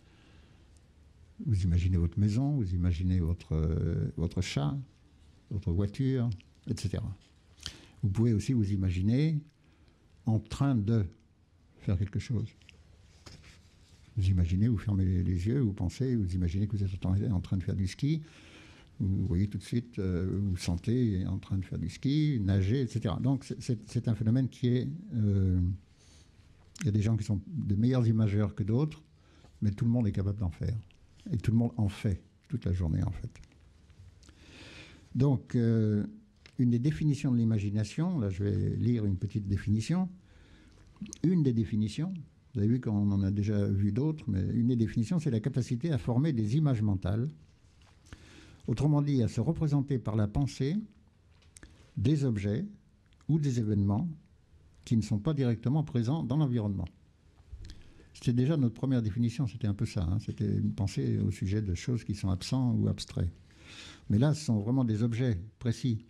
Vous imaginez votre maison, vous imaginez votre, euh, votre chat, votre voiture, et cetera. Vous pouvez aussi vous imaginer en train de faire quelque chose. Vous imaginez, vous fermez les, les yeux, vous pensez, vous imaginez que vous êtes en train de faire du ski, vous voyez tout de suite, euh, vous sentez en train de faire du ski, nager, et cetera. Donc c'est un phénomène qui est... Euh, il y a des gens qui sont de meilleurs imageurs que d'autres, mais tout le monde est capable d'en faire. Et tout le monde en fait, toute la journée en fait. Donc, euh, une des définitions de l'imagination, là je vais lire une petite définition, une des définitions, vous avez vu qu'on en a déjà vu d'autres, mais une des définitions, c'est la capacité à former des images mentales, autrement dit, à se représenter par la pensée des objets ou des événements qui ne sont pas directement présents dans l'environnement. C'était déjà notre première définition, c'était un peu ça, hein, c'était une pensée au sujet de choses qui sont absents ou abstraits. Mais là, ce sont vraiment des objets précis.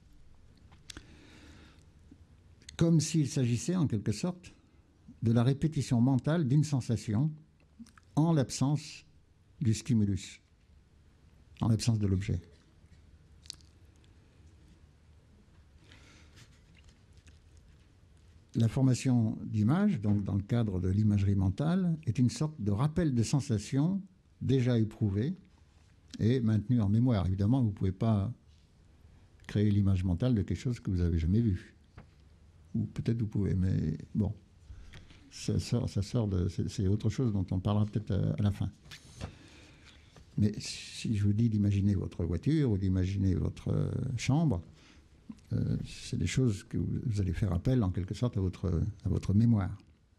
Comme s'il s'agissait, en quelque sorte, de la répétition mentale d'une sensation en l'absence du stimulus, en l'absence de l'objet. La formation d'images, donc dans le cadre de l'imagerie mentale, est une sorte de rappel de sensations déjà éprouvées et maintenues en mémoire. Évidemment, vous ne pouvez pas créer l'image mentale de quelque chose que vous n'avez jamais vu. Ou peut-être vous pouvez, mais bon, ça sort, ça sort de... C'est autre chose dont on parlera peut-être à, à la fin. Mais si je vous dis d'imaginer votre voiture ou d'imaginer votre euh, chambre, Euh, c'est des choses que vous allez faire appel en quelque sorte à votre, à votre mémoire.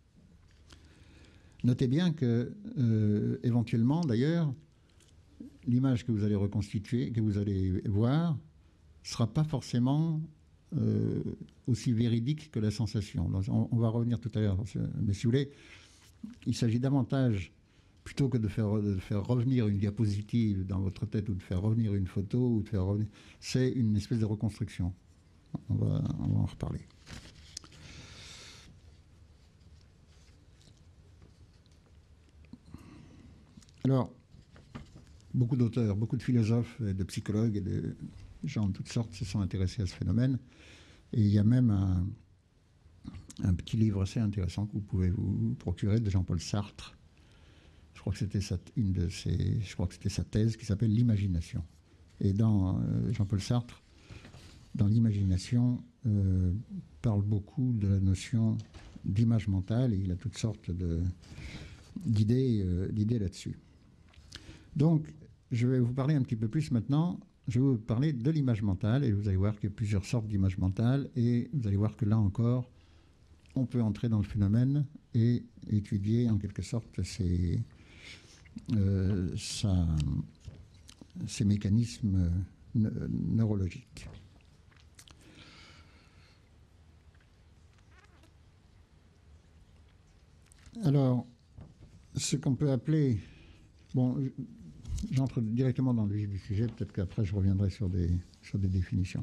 Notez bien que, euh, éventuellement d'ailleurs, l'image que vous allez reconstituer, que vous allez voir, ne sera pas forcément euh, aussi véridique que la sensation. Donc, on, on va revenir tout à l'heure, mais si vous voulez, il s'agit davantage, plutôt que de faire, de faire revenir une diapositive dans votre tête ou de faire revenir une photo, ou de faire revenir, c'est une espèce de reconstruction. On va, on va en reparler. Alors, beaucoup d'auteurs, beaucoup de philosophes, de psychologues et de gens de toutes sortes se sont intéressés à ce phénomène. Et il y a même un, un petit livre assez intéressant que vous pouvez vous procurer de Jean-Paul Sartre. Je crois que c'était sa, une de ses, je crois que c'était sa thèse qui s'appelle l'imagination. Et dans euh, Jean-Paul Sartre, dans l'imagination, euh, parle beaucoup de la notion d'image mentale et il a toutes sortes de, d'idées, euh, d'idées là-dessus. Donc, je vais vous parler un petit peu plus maintenant. Je vais vous parler de l'image mentale et vous allez voir qu'il y a plusieurs sortes d'images mentales et vous allez voir que là encore, on peut entrer dans le phénomène et étudier en quelque sorte ces, euh, sa, ces mécanismes ne, neurologiques. Alors, ce qu'on peut appeler... Bon, j'entre directement dans le vif du sujet, peut-être qu'après je reviendrai sur des, sur des définitions.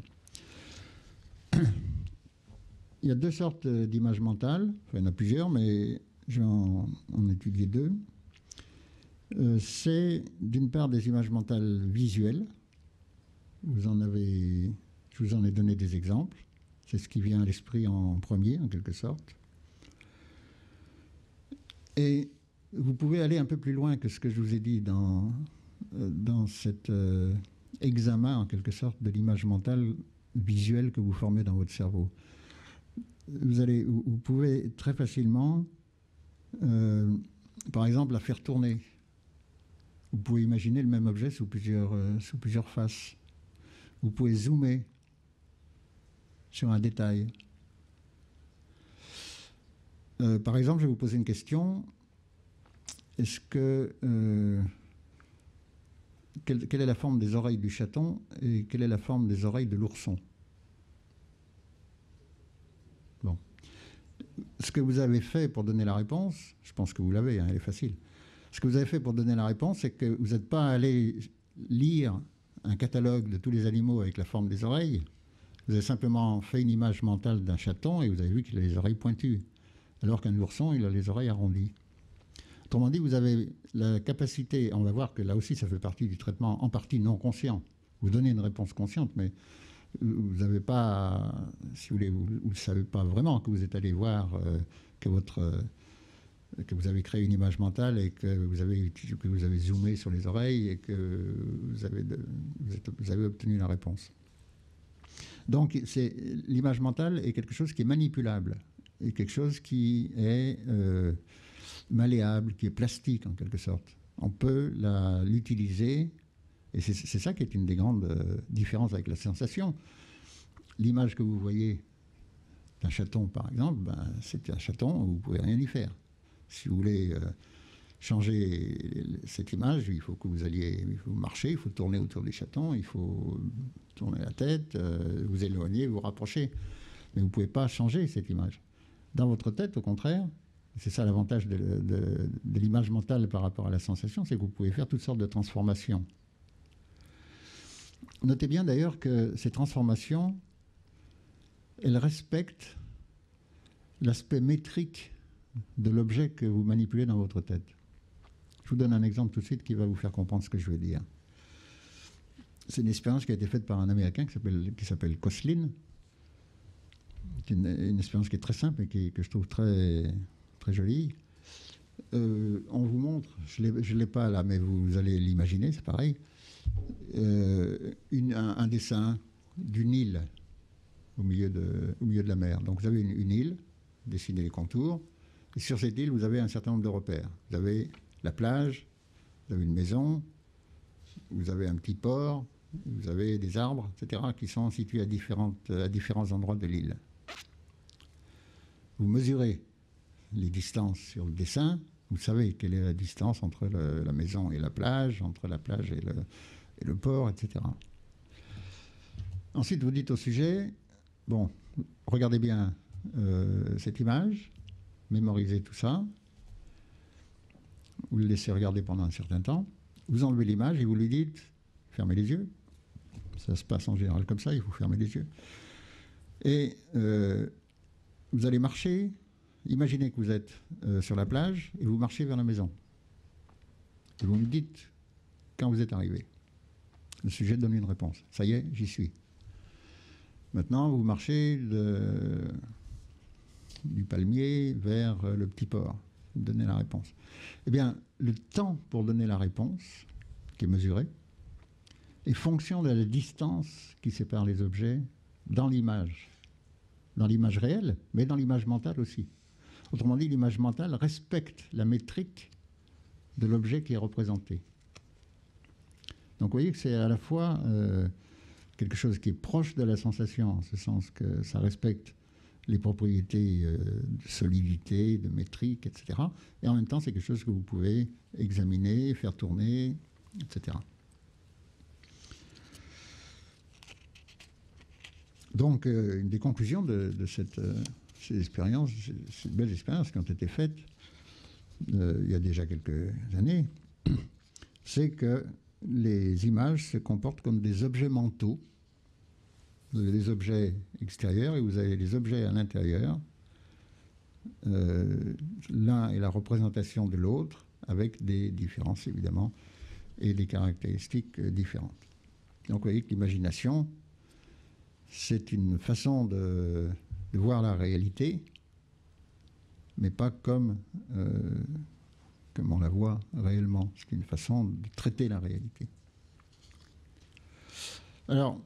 Il y a deux sortes d'images mentales, enfin, il y en a plusieurs, mais je vais en, en étudier deux. Euh, c'est d'une part des images mentales visuelles. Vous en avez, je vous en ai donné des exemples. C'est ce qui vient à l'esprit en premier, en quelque sorte. Et vous pouvez aller un peu plus loin que ce que je vous ai dit dans, dans cet euh, examen, en quelque sorte, de l'image mentale visuelle que vous formez dans votre cerveau. Vous, allez, vous pouvez très facilement, euh, par exemple, la faire tourner. Vous pouvez imaginer le même objet sous plusieurs, euh, sous plusieurs faces. Vous pouvez zoomer sur un détail. Euh, par exemple, je vais vous poser une question. Est-ce que... Euh, quelle, quelle est la forme des oreilles du chaton et quelle est la forme des oreilles de l'ourson? Bon. Ce que vous avez fait pour donner la réponse, je pense que vous l'avez, hein, elle est facile. Ce que vous avez fait pour donner la réponse, c'est que vous n'êtes pas allé lire un catalogue de tous les animaux avec la forme des oreilles. Vous avez simplement fait une image mentale d'un chaton et vous avez vu qu'il a les oreilles pointues. Alors qu'un ourson, il a les oreilles arrondies. Autrement dit, vous avez la capacité, on va voir que là aussi ça fait partie du traitement en partie non conscient. Vous donnez une réponse consciente, mais vous n'avez pas, si vous voulez, vous ne savez pas vraiment que vous êtes allé voir euh, que, votre, euh, que vous avez créé une image mentale et que vous, avez, que vous avez zoomé sur les oreilles et que vous avez, de, vous êtes, vous avez obtenu la réponse. Donc l'image mentale est quelque chose qui est manipulable. Et quelque chose qui est euh, malléable, qui est plastique en quelque sorte. On peut l'utiliser, et c'est ça qui est une des grandes euh, différences avec la sensation. L'image que vous voyez d'un chaton, par exemple, ben, c'est un chaton, vous ne pouvez rien y faire. Si vous voulez euh, changer cette image, il faut que vous alliez, il faut marcher, il faut tourner autour du chaton, il faut tourner la tête, euh, vous éloigner, vous rapprocher. Mais vous ne pouvez pas changer cette image. Dans votre tête, au contraire, c'est ça l'avantage de, de, de l'image mentale par rapport à la sensation, c'est que vous pouvez faire toutes sortes de transformations. Notez bien d'ailleurs que ces transformations, elles respectent l'aspect métrique de l'objet que vous manipulez dans votre tête. Je vous donne un exemple tout de suite qui va vous faire comprendre ce que je veux dire. C'est une expérience qui a été faite par un Américain qui s'appelle qui s'appelle Koslin. C'est une, une expérience qui est très simple et qui, que je trouve très, très jolie. Euh, on vous montre, je ne l'ai pas là, mais vous allez l'imaginer, c'est pareil, euh, une, un, un dessin d'une île au milieu, de, au milieu de la mer. Donc vous avez une, une île, dessinez les contours, et sur cette île, vous avez un certain nombre de repères. Vous avez la plage, vous avez une maison, vous avez un petit port, vous avez des arbres, et cetera, qui sont situés à, différentes, à différents endroits de l'île. Vous mesurez les distances sur le dessin, vous savez quelle est la distance entre le, la maison et la plage, entre la plage et le, et le port, et cetera. Ensuite, vous dites au sujet, bon, regardez bien euh, cette image, mémorisez tout ça, vous le laissez regarder pendant un certain temps, vous enlevez l'image et vous lui dites, fermez les yeux, ça se passe en général comme ça, il faut fermer les yeux, et euh, vous allez marcher, imaginez que vous êtes euh, sur la plage et vous marchez vers la maison. Et vous me dites quand vous êtes arrivé. Le sujet donne une réponse. Ça y est, j'y suis. Maintenant, vous marchez de, du palmier vers le petit port. Vous donnez la réponse. Eh bien, le temps pour donner la réponse, qui est mesuré, est fonction de la distance qui sépare les objets dans l'image. Dans l'image réelle, mais dans l'image mentale aussi. Autrement dit, l'image mentale respecte la métrique de l'objet qui est représenté. Donc vous voyez que c'est à la fois euh, quelque chose qui est proche de la sensation, en ce sens que ça respecte les propriétés euh, de solidité, de métrique, et cetera. Et en même temps, c'est quelque chose que vous pouvez examiner, faire tourner, et cetera. Donc, euh, une des conclusions de, de cette, euh, ces expériences, ces belles expériences qui ont été faites euh, il y a déjà quelques années, c'est que les images se comportent comme des objets mentaux. Vous avez des objets extérieurs et vous avez des objets à l'intérieur. Euh, L'un est la représentation de l'autre, avec des différences évidemment et des caractéristiques euh, différentes. Donc vous voyez que l'imagination, c'est une façon de, de voir la réalité, mais pas comme, euh, comme on la voit réellement. C'est une façon de traiter la réalité. Alors,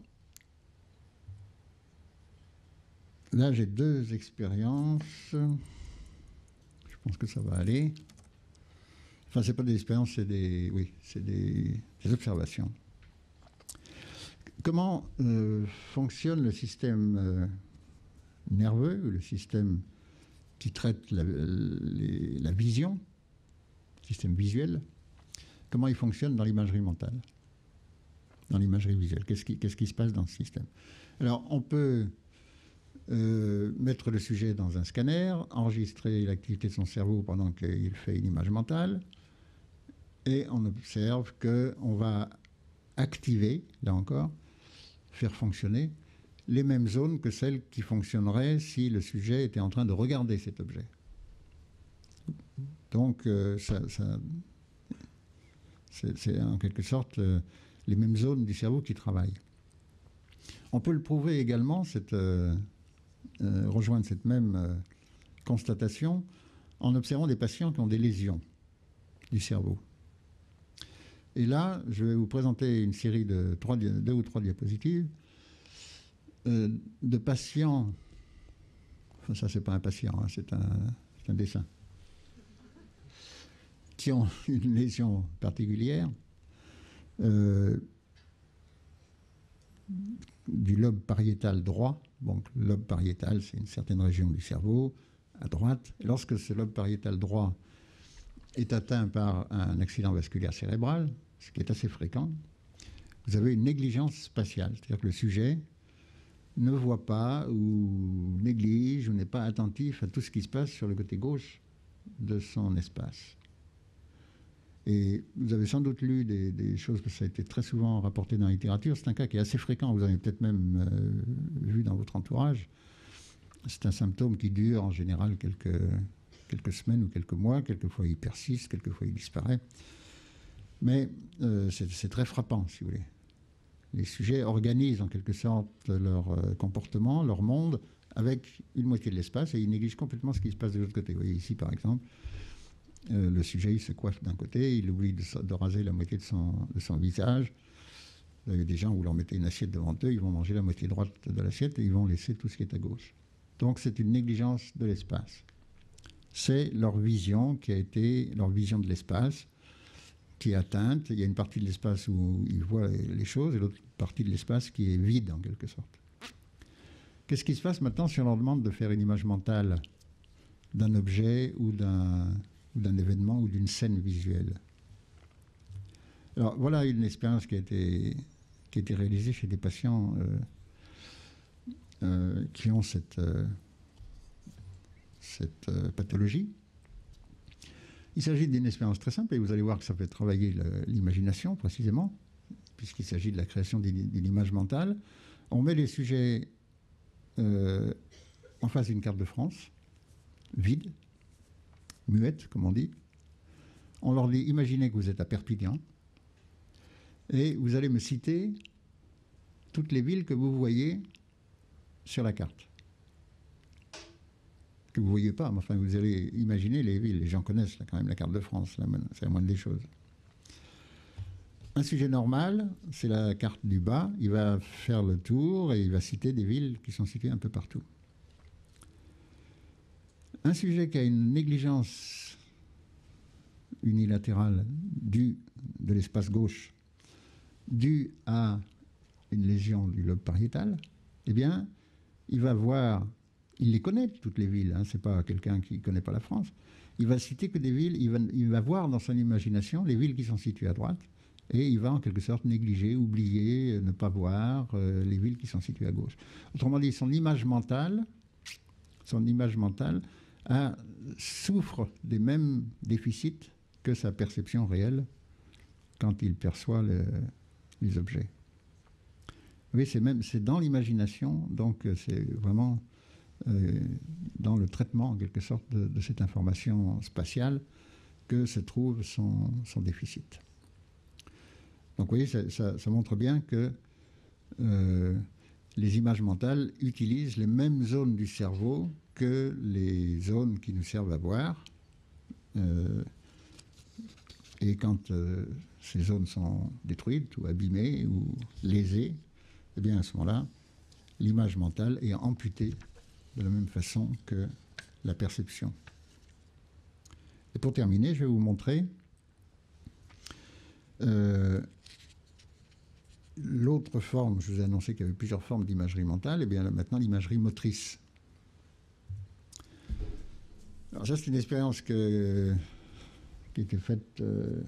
là, j'ai deux expériences. Je pense que ça va aller. Enfin, ce n'est pas des expériences, c'est des, oui, c'est des, des observations. Comment euh, fonctionne le système euh, nerveux, le système qui traite la, les, la vision, le système visuel, comment il fonctionne dans l'imagerie mentale, dans l'imagerie visuelle? Qu'est-ce qui, qu'est-ce qui se passe dans ce système? Alors, on peut euh, mettre le sujet dans un scanner, enregistrer l'activité de son cerveau pendant qu'il fait une image mentale, et on observe qu'on va activer, là encore, faire fonctionner les mêmes zones que celles qui fonctionneraient si le sujet était en train de regarder cet objet. Donc, euh, ça, ça, c'est en quelque sorte euh, les mêmes zones du cerveau qui travaillent. On peut le prouver également, cette, euh, euh, rejoindre cette même euh, constatation, en observant des patients qui ont des lésions du cerveau. Et là, je vais vous présenter une série de trois, deux ou trois diapositives euh, de patients. Enfin, ça, c'est pas un patient, hein, c'est un, un dessin. Qui ont une lésion particulière euh, du lobe pariétal droit. Donc, le lobe pariétal, c'est une certaine région du cerveau à droite. Et lorsque ce lobe pariétal droit est atteint par un accident vasculaire cérébral, ce qui est assez fréquent, vous avez une négligence spatiale. C'est-à-dire que le sujet ne voit pas ou néglige ou n'est pas attentif à tout ce qui se passe sur le côté gauche de son espace. Et vous avez sans doute lu des, des choses, parce que ça a été très souvent rapporté dans la littérature. C'est un cas qui est assez fréquent, vous en avez peut-être même euh, vu dans votre entourage. C'est un symptôme qui dure en général quelques, quelques semaines ou quelques mois. Quelquefois il persiste, quelquefois il disparaît. Mais euh, c'est très frappant, si vous voulez. Les sujets organisent en quelque sorte leur euh, comportement, leur monde, avec une moitié de l'espace, et ils négligent complètement ce qui se passe de l'autre côté. Vous voyez ici, par exemple, euh, le sujet il se coiffe d'un côté, il oublie de, de raser la moitié de son, de son visage. Vous avez des gens où vous leur mettez une assiette devant eux, ils vont manger la moitié droite de l'assiette et ils vont laisser tout ce qui est à gauche. Donc c'est une négligence de l'espace. C'est leur vision qui a été, leur vision de l'espace, qui est atteinte. Il y a une partie de l'espace où ils voient les choses et l'autre partie de l'espace qui est vide en quelque sorte. Qu'est-ce qui se passe maintenant si on leur demande de faire une image mentale d'un objet ou d'un d'un événement ou d'une scène visuelle? Alors voilà une expérience qui a été, qui a été réalisée chez des patients euh, euh, qui ont cette, euh, cette euh, pathologie. Il s'agit d'une expérience très simple et vous allez voir que ça fait travailler l'imagination précisément, puisqu'il s'agit de la création d'une image mentale. On met les sujets euh, en face d'une carte de France, vide, muette, comme on dit. On leur dit, imaginez que vous êtes à Perpignan et vous allez me citer toutes les villes que vous voyez sur la carte. Que vous ne voyez pas, mais enfin, vous allez imaginer les villes. Les gens connaissent là, quand même la carte de France, c'est la moindre des choses. Un sujet normal, c'est la carte du bas. Il va faire le tour et il va citer des villes qui sont situées un peu partout. Un sujet qui a une négligence unilatérale due de l'espace gauche, due à une lésion du lobe pariétal, eh bien, il va voir, il les connaît, toutes les villes, hein, c'est pas quelqu'un qui ne connaît pas la France, il va citer que des villes, il va, il va voir dans son imagination les villes qui sont situées à droite, et il va en quelque sorte négliger, oublier, ne pas voir euh, les villes qui sont situées à gauche. Autrement dit, son image mentale, son image mentale a, souffre des mêmes déficits que sa perception réelle quand il perçoit le, les objets. Oui, c'est même, c'est dans l'imagination, donc c'est vraiment euh, dans le traitement en quelque sorte de, de cette information spatiale que se trouve son, son déficit. Donc vous voyez, ça, ça, ça montre bien que euh, les images mentales utilisent les mêmes zones du cerveau que les zones qui nous servent à voir. Euh, et quand euh, ces zones sont détruites ou abîmées ou lésées, eh bien à ce moment-là, l'image mentale est amputée de la même façon que la perception. Et pour terminer, je vais vous montrer euh, l'autre forme. Je vous ai annoncé qu'il y avait plusieurs formes d'imagerie mentale, et bien là, maintenant l'imagerie motrice. Alors ça, c'est une expérience que, qui a été faite euh,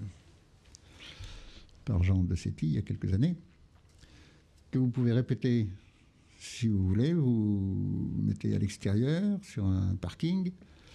par Jean de Séti il y a quelques années, que vous pouvez répéter si vous voulez. Vous mettez à l'extérieur, sur un parking,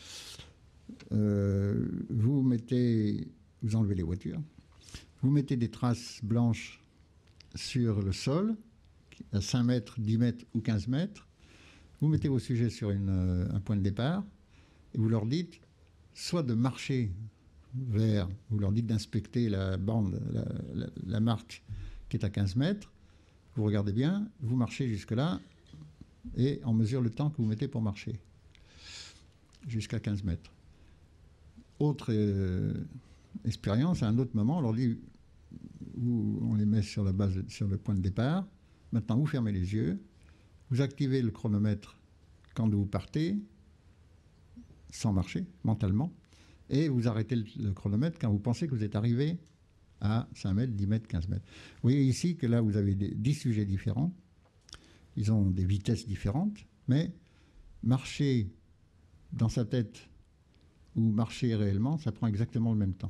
euh, vous mettez, vous enlevez les voitures, vous mettez des traces blanches sur le sol, à cinq mètres, dix mètres ou quinze mètres, vous mettez vos sujets sur une, un point de départ, et vous leur dites soit de marcher vers, vous leur dites d'inspecter la bande, la, la, la marque qui est à quinze mètres, vous regardez bien, vous marchez jusque-là, et on mesure le temps que vous mettez pour marcher, jusqu'à quinze mètres. Autre euh, expérience, à un autre moment, on leur dit, vous, on les met sur la base, sur le point de départ, maintenant vous fermez les yeux, vous activez le chronomètre quand vous partez, sans marcher, mentalement, et vous arrêtez le, le chronomètre quand vous pensez que vous êtes arrivé à cinq mètres, dix mètres, quinze mètres. Vous voyez ici que là, vous avez des, dix sujets différents, ils ont des vitesses différentes, mais marcher dans sa tête ou marcher réellement, ça prend exactement le même temps.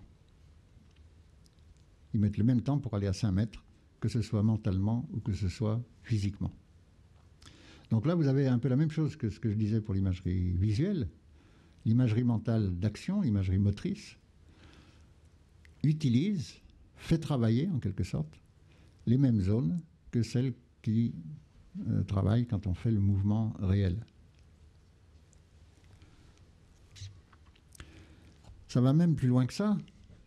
Ils mettent le même temps pour aller à cinq mètres, que ce soit mentalement ou que ce soit physiquement. Donc là, vous avez un peu la même chose que ce que je disais pour l'imagerie visuelle. L'imagerie mentale d'action, l'imagerie motrice, utilise, fait travailler en quelque sorte, les mêmes zones que celles qui euh, travaillent quand on fait le mouvement réel. Ça va même plus loin que ça.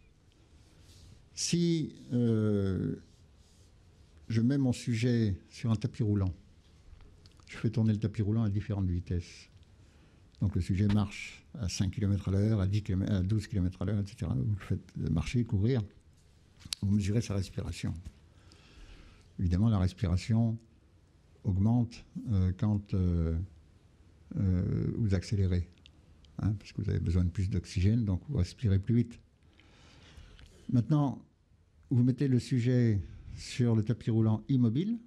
Si euh, je mets mon sujet sur un tapis roulant, je fais tourner le tapis roulant à différentes vitesses. Donc le sujet marche à cinq kilomètres à l'heure, à, à douze kilomètres à l'heure, et cetera. Vous le faites marcher, courir, vous mesurez sa respiration. Évidemment, la respiration augmente euh, quand euh, euh, vous accélérez, hein, parce que vous avez besoin de plus d'oxygène, donc vous respirez plus vite. Maintenant, vous mettez le sujet sur le tapis roulant immobile,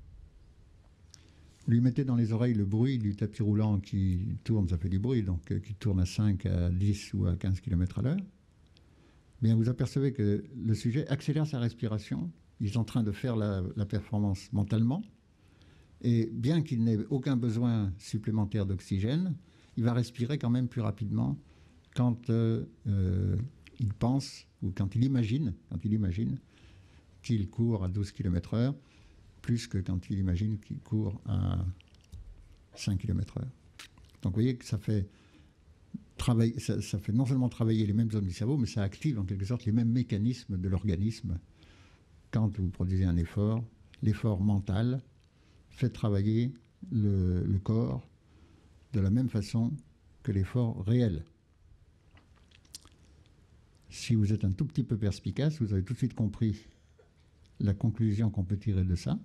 vous lui mettez dans les oreilles le bruit du tapis roulant qui tourne, ça fait du bruit, donc euh, qui tourne à cinq, à dix ou à quinze kilomètres à l'heure. Bien, vous apercevez que le sujet accélère sa respiration, il est en train de faire la, la performance mentalement, et bien qu'il n'ait aucun besoin supplémentaire d'oxygène, il va respirer quand même plus rapidement quand euh, euh, il pense, ou quand il imagine, quand il imagine qu'il court à douze kilomètres heure, plus que quand il imagine qu'il court à cinq kilomètres heure. Donc vous voyez que ça fait, travailler, ça, ça fait non seulement travailler les mêmes zones du cerveau, mais ça active en quelque sorte les mêmes mécanismes de l'organisme. Quand vous produisez un effort, l'effort mental fait travailler le, le corps de la même façon que l'effort réel. Si vous êtes un tout petit peu perspicace, vous avez tout de suite compris la conclusion qu'on peut tirer de ça.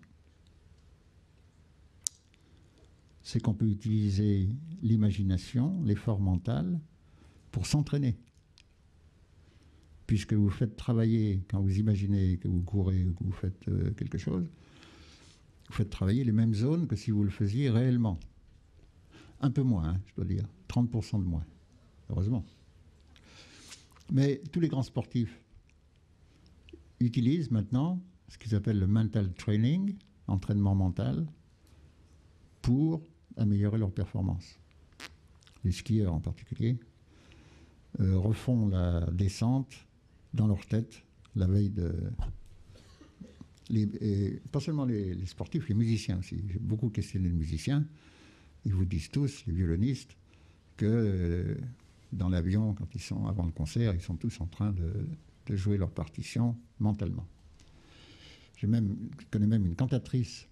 C'est qu'on peut utiliser l'imagination, l'effort mental, pour s'entraîner. Puisque vous faites travailler, quand vous imaginez que vous courez ou que vous faites euh, quelque chose, vous faites travailler les mêmes zones que si vous le faisiez réellement. Un peu moins, hein, je dois dire, trente pour cent de moins, heureusement. Mais tous les grands sportifs utilisent maintenant ce qu'ils appellent le mental training, entraînement mental, pour améliorer leur performance. Les skieurs en particulier euh, refont la descente dans leur tête la veille de... Les, et pas seulement les, les sportifs, les musiciens aussi. J'ai beaucoup questionné les musiciens. Ils vous disent tous, les violonistes, que euh, dans l'avion, quand ils sont avant le concert, ils sont tous en train de, de jouer leur partition mentalement. J'ai même, je connais même une cantatrice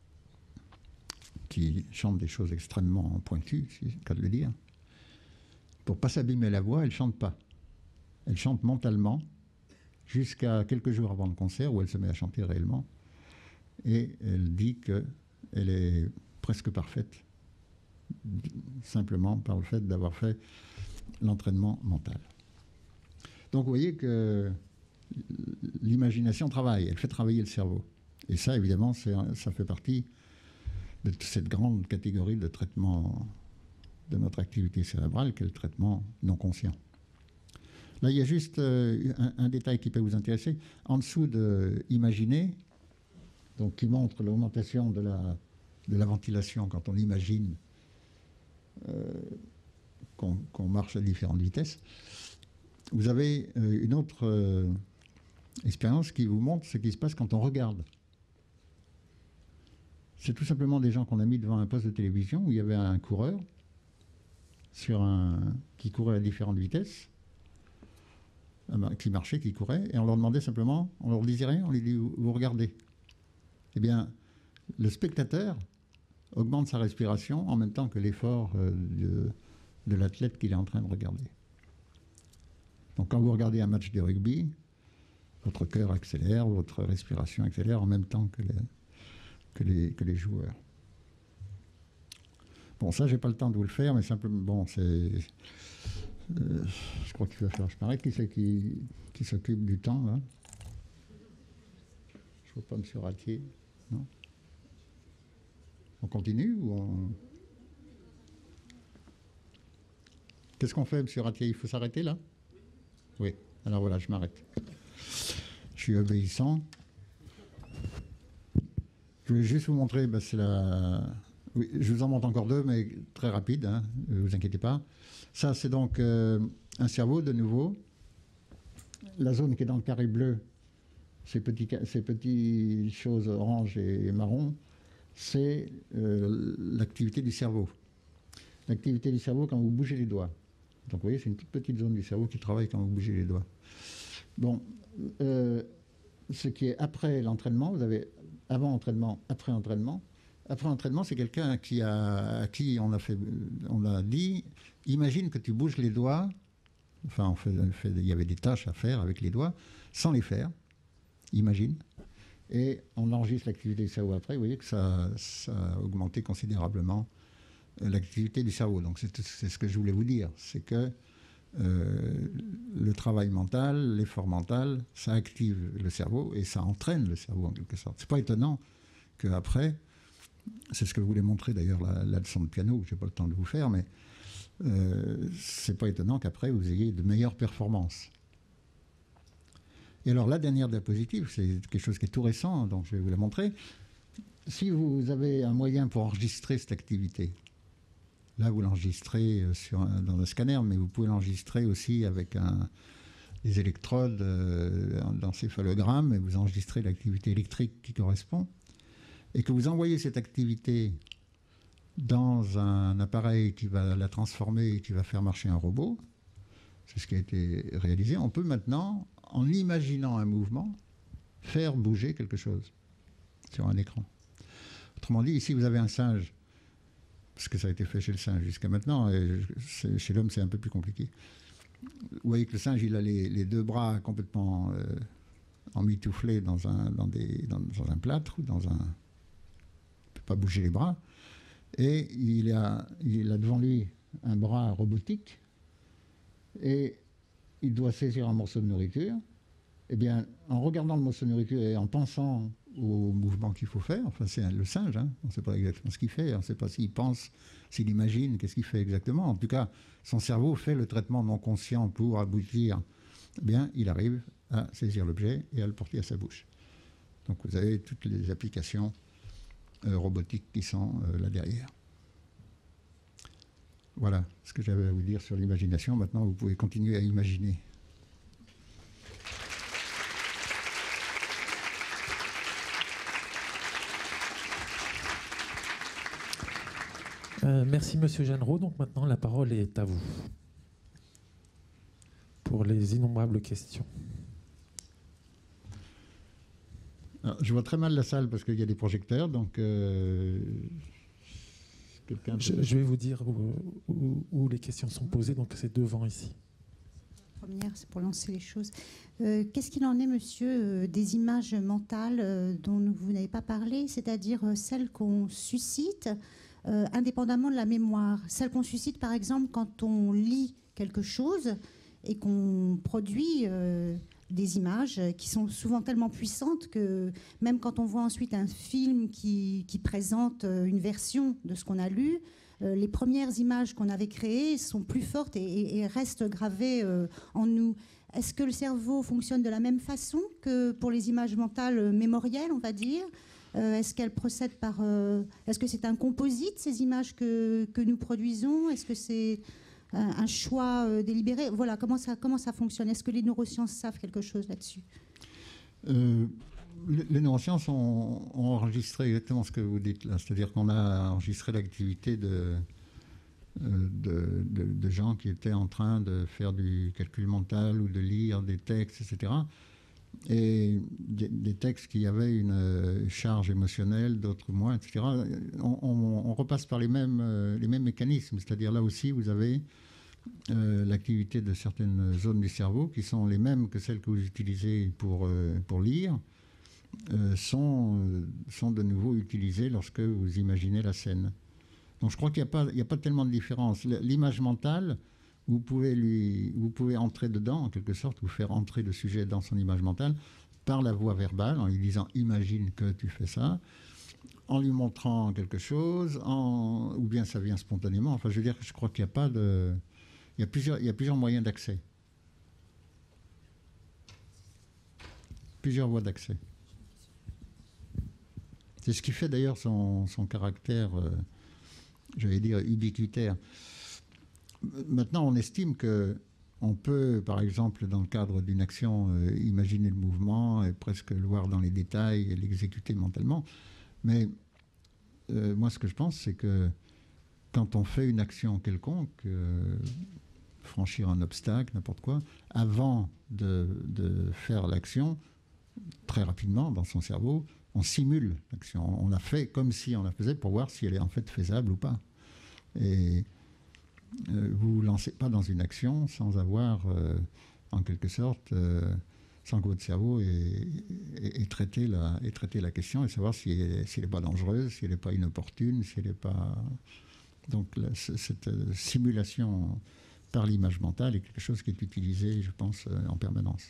qui chante des choses extrêmement pointues, si c'est le cas de le dire. Pour ne pas s'abîmer la voix, elle ne chante pas. Elle chante mentalement jusqu'à quelques jours avant le concert où elle se met à chanter réellement. Et elle dit qu'elle est presque parfaite, simplement par le fait d'avoir fait l'entraînement mental. Donc vous voyez que l'imagination travaille, elle fait travailler le cerveau. Et ça, évidemment, c'est, ça fait partie de cette grande catégorie de traitement de notre activité cérébrale, qui est le traitement non conscient. Là, il y a juste euh, un, un détail qui peut vous intéresser. En dessous de imaginer, donc qui montre l'augmentation de la, de la ventilation quand on imagine euh, qu'on, qu'on marche à différentes vitesses, vous avez euh, une autre euh, expérience qui vous montre ce qui se passe quand on regarde. C'est tout simplement des gens qu'on a mis devant un poste de télévision où il y avait un coureur sur un, qui courait à différentes vitesses, qui marchait, qui courait, et on leur demandait simplement, on leur disait rien, on leur dit vous, vous regardez. Eh bien, le spectateur augmente sa respiration en même temps que l'effort euh, de, de l'athlète qu'il est en train de regarder. Donc quand vous regardez un match de rugby, votre cœur accélère, votre respiration accélère en même temps que les, que les, que les joueurs. Bon, ça, j'ai pas le temps de vous le faire, mais simplement, bon, c'est... Euh, je crois qu'il va falloir que je m'arrête. Qui c'est qui, qui s'occupe du temps, là? Je vois pas M. Ratier. Non? On continue ou on... Qu'est-ce qu'on fait, M. Ratier? Il faut s'arrêter, là? Oui. Alors voilà, je m'arrête. Je suis obéissant. Je vais juste vous montrer, ben, c'est la... Oui, je vous en montre encore deux, mais très rapide, hein, ne vous inquiétez pas. Ça, c'est donc euh, un cerveau, de nouveau. La zone qui est dans le carré bleu, ces petits, ces petites choses orange et marron, c'est euh, l'activité du cerveau. L'activité du cerveau quand vous bougez les doigts. Donc, vous voyez, c'est une toute petite zone du cerveau qui travaille quand vous bougez les doigts. Bon, euh, ce qui est après l'entraînement, vous avez avant entraînement, après entraînement. Après entraînement, c'est quelqu'un qui a, à qui on a, fait, on a dit, imagine que tu bouges les doigts, enfin, on fait, on fait, il y avait des tâches à faire avec les doigts, sans les faire, imagine, et on enregistre l'activité du cerveau après, vous voyez que ça, ça a augmenté considérablement l'activité du cerveau. Donc c'est, c'est ce que je voulais vous dire, c'est que euh, le travail mental, l'effort mental, ça active le cerveau et ça entraîne le cerveau en quelque sorte. C'est pas étonnant qu'après, c'est ce que je voulais montrer d'ailleurs la, la leçon de piano, que je n'ai pas le temps de vous faire, mais euh, c'est pas étonnant qu'après vous ayez de meilleures performances. Et alors la dernière diapositive, c'est quelque chose qui est tout récent, donc je vais vous la montrer. Si vous avez un moyen pour enregistrer cette activité, là vous l'enregistrez sur un, dans un scanner, mais vous pouvez l'enregistrer aussi avec un, des électrodes, euh, un encéphalogramme, et vous enregistrez l'activité électrique qui correspond. Et que vous envoyez cette activité dans un appareil qui va la transformer et qui va faire marcher un robot, c'est ce qui a été réalisé, on peut maintenant, en imaginant un mouvement, faire bouger quelque chose sur un écran. Autrement dit, ici vous avez un singe parce que ça a été fait chez le singe jusqu'à maintenant, et chez l'homme c'est un peu plus compliqué. Vous voyez que le singe, il a les, les deux bras complètement euh, emmitouflés dans un, dans, des, dans, dans un plâtre, ou dans un... il ne peut pas bouger les bras, et il a, il a devant lui un bras robotique, et il doit saisir un morceau de nourriture. Eh bien, en regardant le morceau de nourriture et en pensant au mouvement qu'il faut faire, enfin c'est le singe, hein, on ne sait pas exactement ce qu'il fait, on ne sait pas s'il pense, s'il imagine, qu'est-ce qu'il fait exactement. En tout cas, son cerveau fait le traitement non conscient pour aboutir. Eh bien, il arrive à saisir l'objet et à le porter à sa bouche. Donc vous avez toutes les applications euh, robotiques qui sont euh, là derrière. Voilà ce que j'avais à vous dire sur l'imagination. Maintenant, vous pouvez continuer à imaginer. Euh, merci Monsieur Jeannereau. Donc maintenant, la parole est à vous pour les innombrables questions. Alors, je vois très mal la salle parce qu'il y a des projecteurs, donc euh, quelqu'un peut... je, je vais vous dire où, où, où les questions sont posées. Donc c'est devant ici. Première, c'est pour lancer les choses. Euh, Qu'est-ce qu'il en est, monsieur, euh, des images mentales euh, dont vous n'avez pas parlé, c'est-à-dire euh, celles qu'on suscite euh, indépendamment de la mémoire, celles qu'on suscite, par exemple, quand on lit quelque chose et qu'on produit euh, des images qui sont souvent tellement puissantes que même quand on voit ensuite un film qui, qui présente une version de ce qu'on a lu, Euh, les premières images qu'on avait créées sont plus fortes et, et, et restent gravées euh, en nous. Est-ce que le cerveau fonctionne de la même façon que pour les images mentales mémorielles, on va dire euh, Est-ce qu'elle procède par... Euh, est-ce que c'est un composite, ces images que, que nous produisons? Est-ce que c'est un, un choix euh, délibéré? Voilà, comment ça, comment ça fonctionne? Est-ce que les neurosciences savent quelque chose là-dessus? euh... Les neurosciences ont, ont enregistré exactement ce que vous dites là, c'est-à-dire qu'on a enregistré l'activité de, de, de, de gens qui étaient en train de faire du calcul mental ou de lire des textes, et cetera. Et des, des textes qui avaient une charge émotionnelle, d'autres moins, et cetera. On, on, on repasse par les mêmes, les mêmes mécanismes, c'est-à-dire là aussi vous avez euh, l'activité de certaines zones du cerveau qui sont les mêmes que celles que vous utilisez pour, euh, pour lire. Euh, sont, euh, sont de nouveau utilisés lorsque vous imaginez la scène. Donc je crois qu'il n'y a pas, il n'y a pas tellement de différence. L'image mentale, vous pouvez, lui, vous pouvez entrer dedans, en quelque sorte, vous faire entrer le sujet dans son image mentale par la voix verbale, en lui disant « imagine que tu fais ça », en lui montrant quelque chose, en, ou bien ça vient spontanément. Enfin, je veux dire, je crois qu'il n'y a pas de... Il y a plusieurs, il y a plusieurs moyens d'accès. Plusieurs voies d'accès. C'est ce qui fait d'ailleurs son, son caractère, euh, j'allais dire, ubiquitaire. Maintenant, on estime qu'on peut, par exemple, dans le cadre d'une action, euh, imaginer le mouvement et presque le voir dans les détails et l'exécuter mentalement. Mais euh, moi, ce que je pense, c'est que quand on fait une action quelconque, euh, franchir un obstacle, n'importe quoi, avant de, de faire l'action, très rapidement, dans son cerveau, on simule l'action. On la fait comme si on la faisait pour voir si elle est en fait faisable ou pas. Et euh, vous ne vous lancez pas dans une action sans avoir, euh, en quelque sorte, euh, sans que votre cerveau ait, ait, ait, traité la, ait traité la question et savoir si elle n'est si pas dangereuse, si elle n'est pas inopportune, si elle n'est pas... Donc la, cette euh, simulation par l'image mentale est quelque chose qui est utilisé, je pense, euh, en permanence.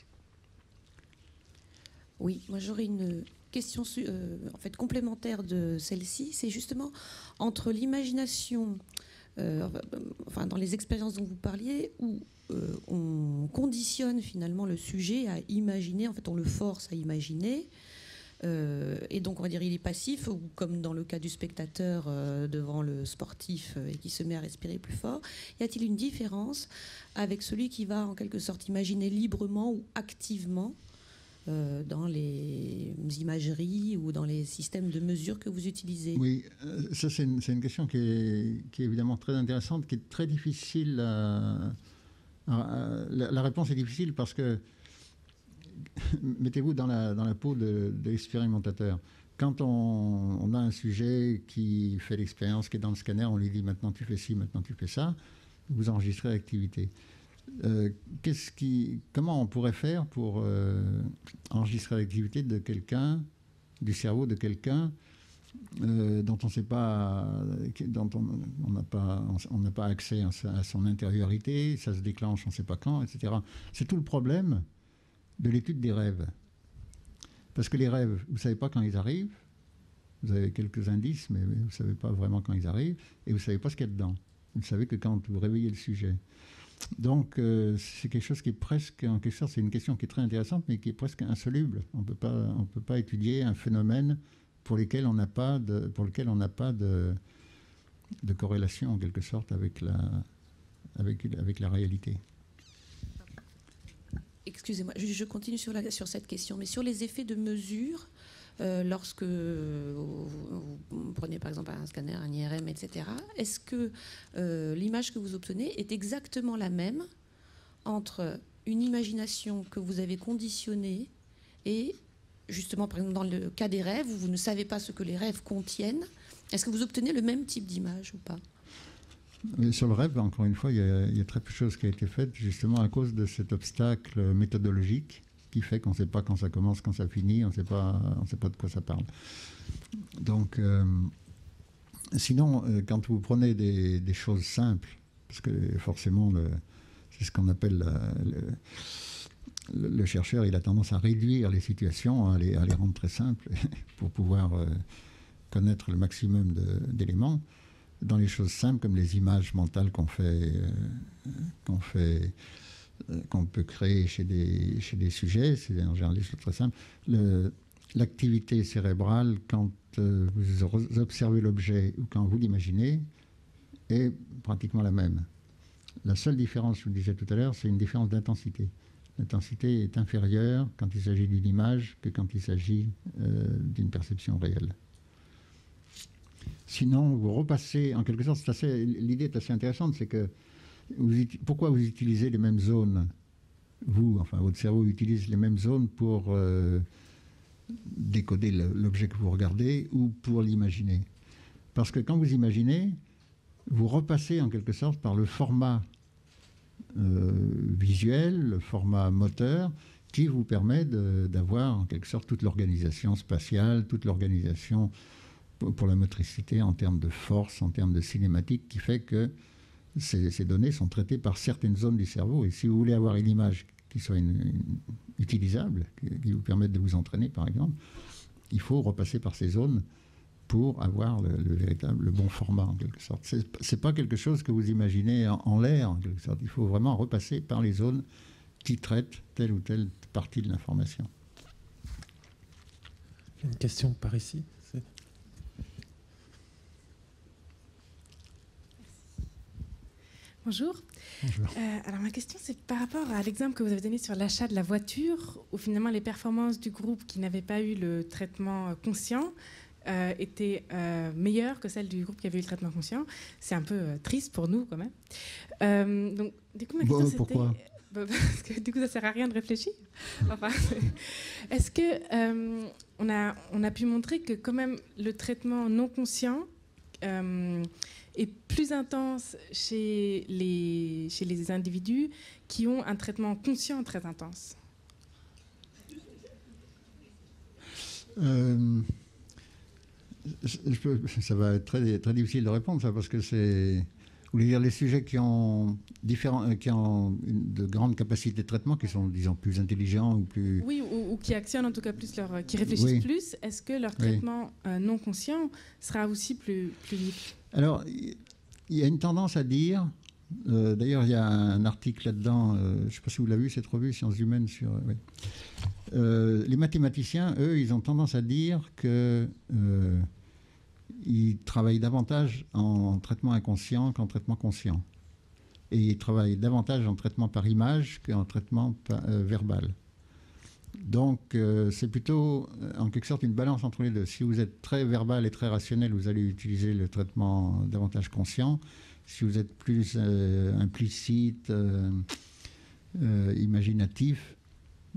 Oui, moi j'aurais une question euh, en fait complémentaire de celle-ci. C'est justement entre l'imagination, euh, enfin dans les expériences dont vous parliez, où euh, on conditionne finalement le sujet à imaginer, en fait on le force à imaginer, euh, et donc on va dire il est passif, ou comme dans le cas du spectateur euh, devant le sportif euh, et qui se met à respirer plus fort. Y a-t-il une différence avec celui qui va en quelque sorte imaginer librement ou activement Euh, dans les imageries ou dans les systèmes de mesure que vous utilisez? Oui, euh, ça c'est une, une question qui est, qui est évidemment très intéressante, qui est très difficile à, à, à, la, la réponse est difficile parce que mettez-vous dans la, dans la peau de, de l'expérimentateur. Quand on, on a un sujet qui fait l'expérience, qui est dans le scanner, on lui dit maintenant tu fais ci, maintenant tu fais ça, vous enregistrez l'activité. Euh, qu'est-ce qui, comment on pourrait faire pour euh, enregistrer l'activité de quelqu'un, du cerveau de quelqu'un euh, dont on ne sait pas, dont on n'a pas, on n'a pas accès à, sa, à son intériorité, ça se déclenche, on ne sait pas quand, et cetera. C'est tout le problème de l'étude des rêves. Parce que les rêves, vous ne savez pas quand ils arrivent, vous avez quelques indices, mais vous ne savez pas vraiment quand ils arrivent, et vous ne savez pas ce qu'il y a dedans. Vous ne savez que quand vous réveillez le sujet. Donc, euh, c'est quelque chose qui est presque, en quelque sorte, c'est une question qui est très intéressante, mais qui est presque insoluble. On peut pas, on peut pas étudier un phénomène pour lequel on n'a pas de, pour lequel on n'a pas de, de corrélation, en quelque sorte, avec la, avec, avec la réalité. Excusez-moi, je, je continue sur, la, sur cette question, mais sur les effets de mesure, euh, lorsque vous, vous, vous prenez par exemple un scanner, un I R M, et cetera, est-ce que euh, l'image que vous obtenez est exactement la même entre une imagination que vous avez conditionnée et justement, par exemple, dans le cas des rêves, où vous ne savez pas ce que les rêves contiennent, est-ce que vous obtenez le même type d'image ou pas ? Mais sur le rêve, encore une fois, il y, a, il y a très peu de choses qui ont été faites, justement à cause de cet obstacle méthodologique qui fait qu'on ne sait pas quand ça commence, quand ça finit, on ne sait pas, on sait pas de quoi ça parle. Donc, euh, sinon, euh, quand vous prenez des, des choses simples, parce que forcément, le, c'est ce qu'on appelle le, le, le chercheur, il a tendance à réduire les situations, à les, à les rendre très simples pour pouvoir euh, connaître le maximum de, d'éléments. Dans les choses simples, comme les images mentales qu'on fait, euh, qu'on fait, euh, qu'on peut créer chez des, chez des sujets, c'est en général des choses très simples. Le, l'activité cérébrale, quand euh, vous observez l'objet ou quand vous l'imaginez, est pratiquement la même. La seule différence, je vous le disais tout à l'heure, c'est une différence d'intensité. L'intensité est inférieure quand il s'agit d'une image que quand il s'agit euh, d'une perception réelle. Sinon, vous repassez, en quelque sorte, c'est assez, l'idée est assez intéressante, c'est que vous, pourquoi vous utilisez les mêmes zones, vous, enfin votre cerveau utilise les mêmes zones pour euh, décoder le, l'objet que vous regardez ou pour l'imaginer. Parce que quand vous imaginez, vous repassez en quelque sorte par le format euh, visuel, le format moteur, qui vous permet de, d'avoir en quelque sorte toute l'organisation spatiale, toute l'organisation pour la motricité en termes de force, en termes de cinématique, qui fait que ces, ces données sont traitées par certaines zones du cerveau. Et si vous voulez avoir une image qui soit une, une, utilisable, qui, qui vous permette de vous entraîner, par exemple, il faut repasser par ces zones pour avoir le, le véritable, le bon format, en quelque sorte. C'est, c'est pas quelque chose que vous imaginez en, en l'air, en quelque sorte. Il faut vraiment repasser par les zones qui traitent telle ou telle partie de l'information. Une question par ici. C'est... Bonjour. Bonjour. Euh, alors ma question, c'est par rapport à l'exemple que vous avez donné sur l'achat de la voiture, où finalement les performances du groupe qui n'avait pas eu le traitement conscient euh, étaient euh, meilleures que celles du groupe qui avait eu le traitement conscient. C'est un peu euh, triste pour nous quand même. Euh, donc du coup ma question bon, c'était... Pourquoi ? Parce que du coup, ça ne sert à rien de réfléchir. Enfin, est-ce que euh, on a, on a pu montrer que quand même le traitement non conscient euh, est plus intense chez les, chez les individus qui ont un traitement conscient très intense? euh, je peux, ça va être très, très difficile de répondre, ça, parce que c'est... Vous voulez dire les sujets qui ont, différents, qui ont une, de grandes capacités de traitement, qui sont, disons, plus intelligents ou plus... Oui, ou, ou qui actionnent en tout cas plus leur... qui réfléchissent oui. plus. Est-ce que leur traitement oui. euh, non conscient sera aussi plus, plus libre? Alors, il y a une tendance à dire... Euh, d'ailleurs, il y a un article là-dedans, euh, je ne sais pas si vous l'avez vu, cette revue Sciences Humaines sur... Euh, oui. euh, les mathématiciens, eux, ils ont tendance à dire que... Euh, ils travaillent davantage en traitement inconscient qu'en traitement conscient. Et ils travaillent davantage en traitement par image qu'en traitement par, euh, verbal. Donc, euh, c'est plutôt, en quelque sorte, une balance entre les deux. Si vous êtes très verbal et très rationnel, vous allez utiliser le traitement davantage conscient. Si vous êtes plus euh, implicite, euh, euh, imaginatif,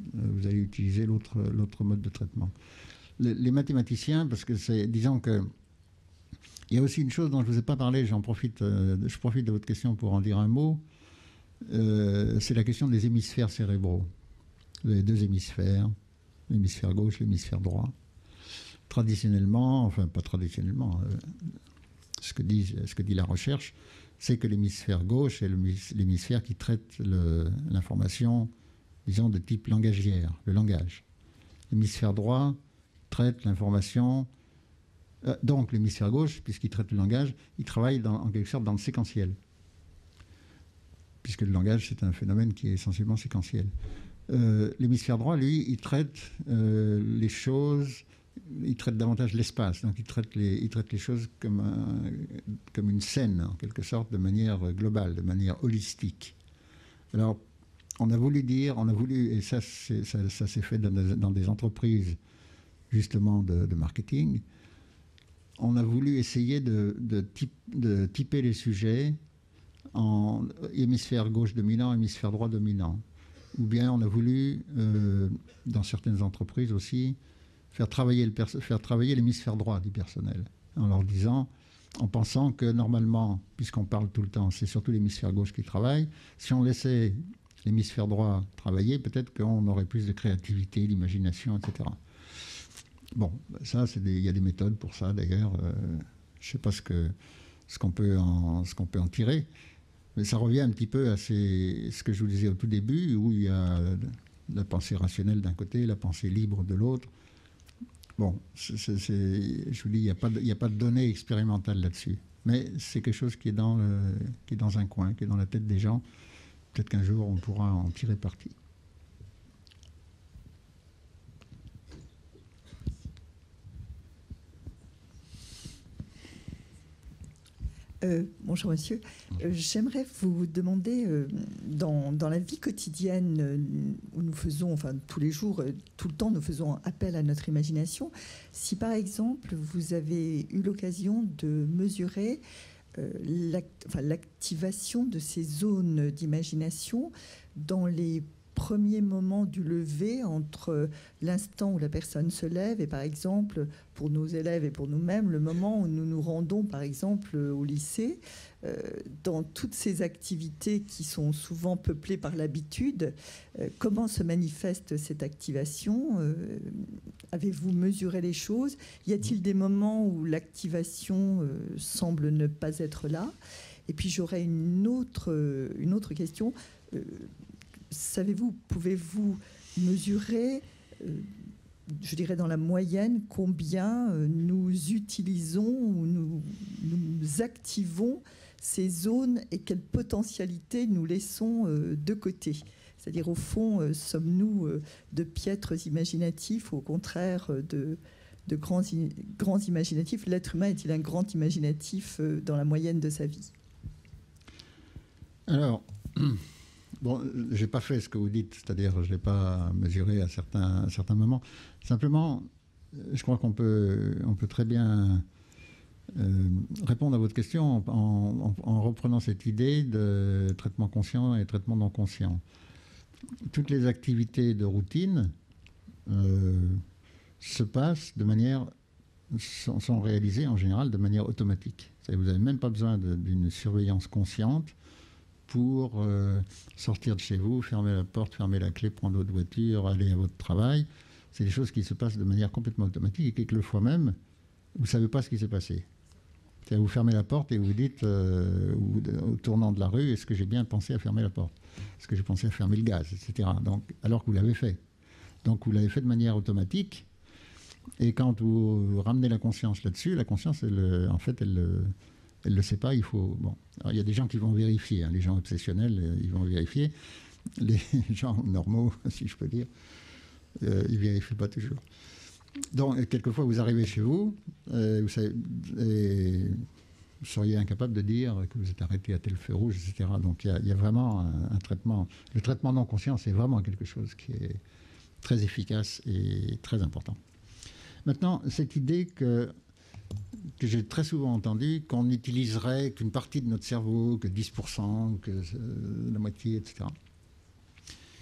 vous allez utiliser l'autre, l'autre mode de traitement. Les, les mathématiciens, parce que c'est, disons que il y a aussi une chose dont je ne vous ai pas parlé, j'en profite, euh, je profite de votre question pour en dire un mot, euh, c'est la question des hémisphères cérébraux. Vous avez deux hémisphères, l'hémisphère gauche, l'hémisphère droit. Traditionnellement, enfin pas traditionnellement, euh, ce, que dit, ce que dit la recherche, c'est que l'hémisphère gauche est l'hémisphère qui traite le, l'information, disons, de type langagière, le langage. L'hémisphère droit traite l'information... Euh, donc l'hémisphère gauche, puisqu'il traite le langage, il travaille dans, en quelque sorte dans le séquentiel. Puisque le langage, c'est un phénomène qui est essentiellement séquentiel. Euh, l'hémisphère droit, lui, il traite euh, les choses... Il traite davantage l'espace, donc il traite les, il traite les choses comme, un, comme une scène, en quelque sorte, de manière globale, de manière holistique. Alors, on a voulu dire, on a voulu, et ça, c'est, ça, ça s'est fait dans des, dans des entreprises, justement, de, de marketing, on a voulu essayer de, de, type, de typer les sujets en hémisphère gauche dominant, hémisphère droit dominant. Ou bien on a voulu, euh, dans certaines entreprises aussi, faire travailler, le perso- faire travailler l'hémisphère droit du personnel, en leur disant, en pensant que normalement, puisqu'on parle tout le temps, c'est surtout l'hémisphère gauche qui travaille, si on laissait l'hémisphère droit travailler, peut-être qu'on aurait plus de créativité, d'imagination, et cetera. Bon, ça, c'est des, il y a des méthodes pour ça, d'ailleurs. Euh, je ne sais pas ce, que, ce, qu'on peut en, ce qu'on peut en tirer, mais ça revient un petit peu à ces, ce que je vous disais au tout début, où il y a la pensée rationnelle d'un côté, la pensée libre de l'autre. Bon, c'est, c'est, c'est, je vous dis, il n'y a pas de, il n'y a pas de données expérimentales là-dessus. Mais c'est quelque chose qui est, dans le, qui est dans un coin, qui est dans la tête des gens. Peut-être qu'un jour, on pourra en tirer parti. Euh, bonjour monsieur, euh, j'aimerais vous demander, euh, dans, dans la vie quotidienne euh, où nous faisons, enfin tous les jours, euh, tout le temps nous faisons appel à notre imagination, si par exemple vous avez eu l'occasion de mesurer euh, l'act, enfin, l'activation de ces zones d'imagination dans les premier moment du lever, entre l'instant où la personne se lève et, par exemple, pour nos élèves et pour nous-mêmes, le moment où nous nous rendons, par exemple, au lycée, euh, dans toutes ces activités qui sont souvent peuplées par l'habitude, euh, comment se manifeste cette activation? euh, Avez-vous mesuré les choses? Y a-t-il des moments où l'activation euh, semble ne pas être là? Et puis j'aurais une autre, une autre question. Euh, Savez-vous, pouvez-vous mesurer, euh, je dirais dans la moyenne, combien euh, nous utilisons ou nous, nous activons ces zones et quelle potentialité nous laissons euh, de côté? C'est-à-dire, au fond, euh, sommes-nous euh, de piètres imaginatifs ou au contraire euh, de, de grands, grands imaginatifs? L'être humain est-il un grand imaginatif euh, dans la moyenne de sa vie? Alors... Bon, je n'ai pas fait ce que vous dites, c'est-à-dire je ne l'ai pas mesuré à certains, à certains moments. Simplement, je crois qu'on peut, on peut très bien euh, répondre à votre question en, en, en reprenant cette idée de traitement conscient et traitement non conscient. Toutes les activités de routine euh, se passent de manière, sont, sont réalisées en général de manière automatique. C'est-à-dire, vous n'avez même pas besoin de, d'une surveillance consciente pour euh, sortir de chez vous, fermer la porte, fermer la clé, prendre votre voiture, aller à votre travail. C'est des choses qui se passent de manière complètement automatique et quelquefois même, vous ne savez pas ce qui s'est passé. C'est-à-dire vous fermez la porte et vous dites, euh, au tournant de la rue, est-ce que j'ai bien pensé à fermer la porte? Est-ce que j'ai pensé à fermer le gaz, et cetera. Donc, alors que vous l'avez fait. Donc vous l'avez fait de manière automatique. Et quand vous ramenez la conscience là-dessus, la conscience, elle, en fait, elle... Elle ne le sait pas, il faut... Bon, alors, il y a des gens qui vont vérifier, hein, les gens obsessionnels, ils vont vérifier. Les gens normaux, si je peux dire, euh, ils ne vérifient pas toujours. Donc, quelquefois, vous arrivez chez vous, euh, vous savez, et vous seriez incapable de dire que vous êtes arrêté à tel feu rouge, et cetera. Donc, il y a, il y a vraiment un, un traitement... Le traitement non conscient, c'est vraiment quelque chose qui est très efficace et très important. Maintenant, cette idée que... que j'ai très souvent entendu, qu'on n'utiliserait qu'une partie de notre cerveau, que dix pour cent, que euh, la moitié, et cetera.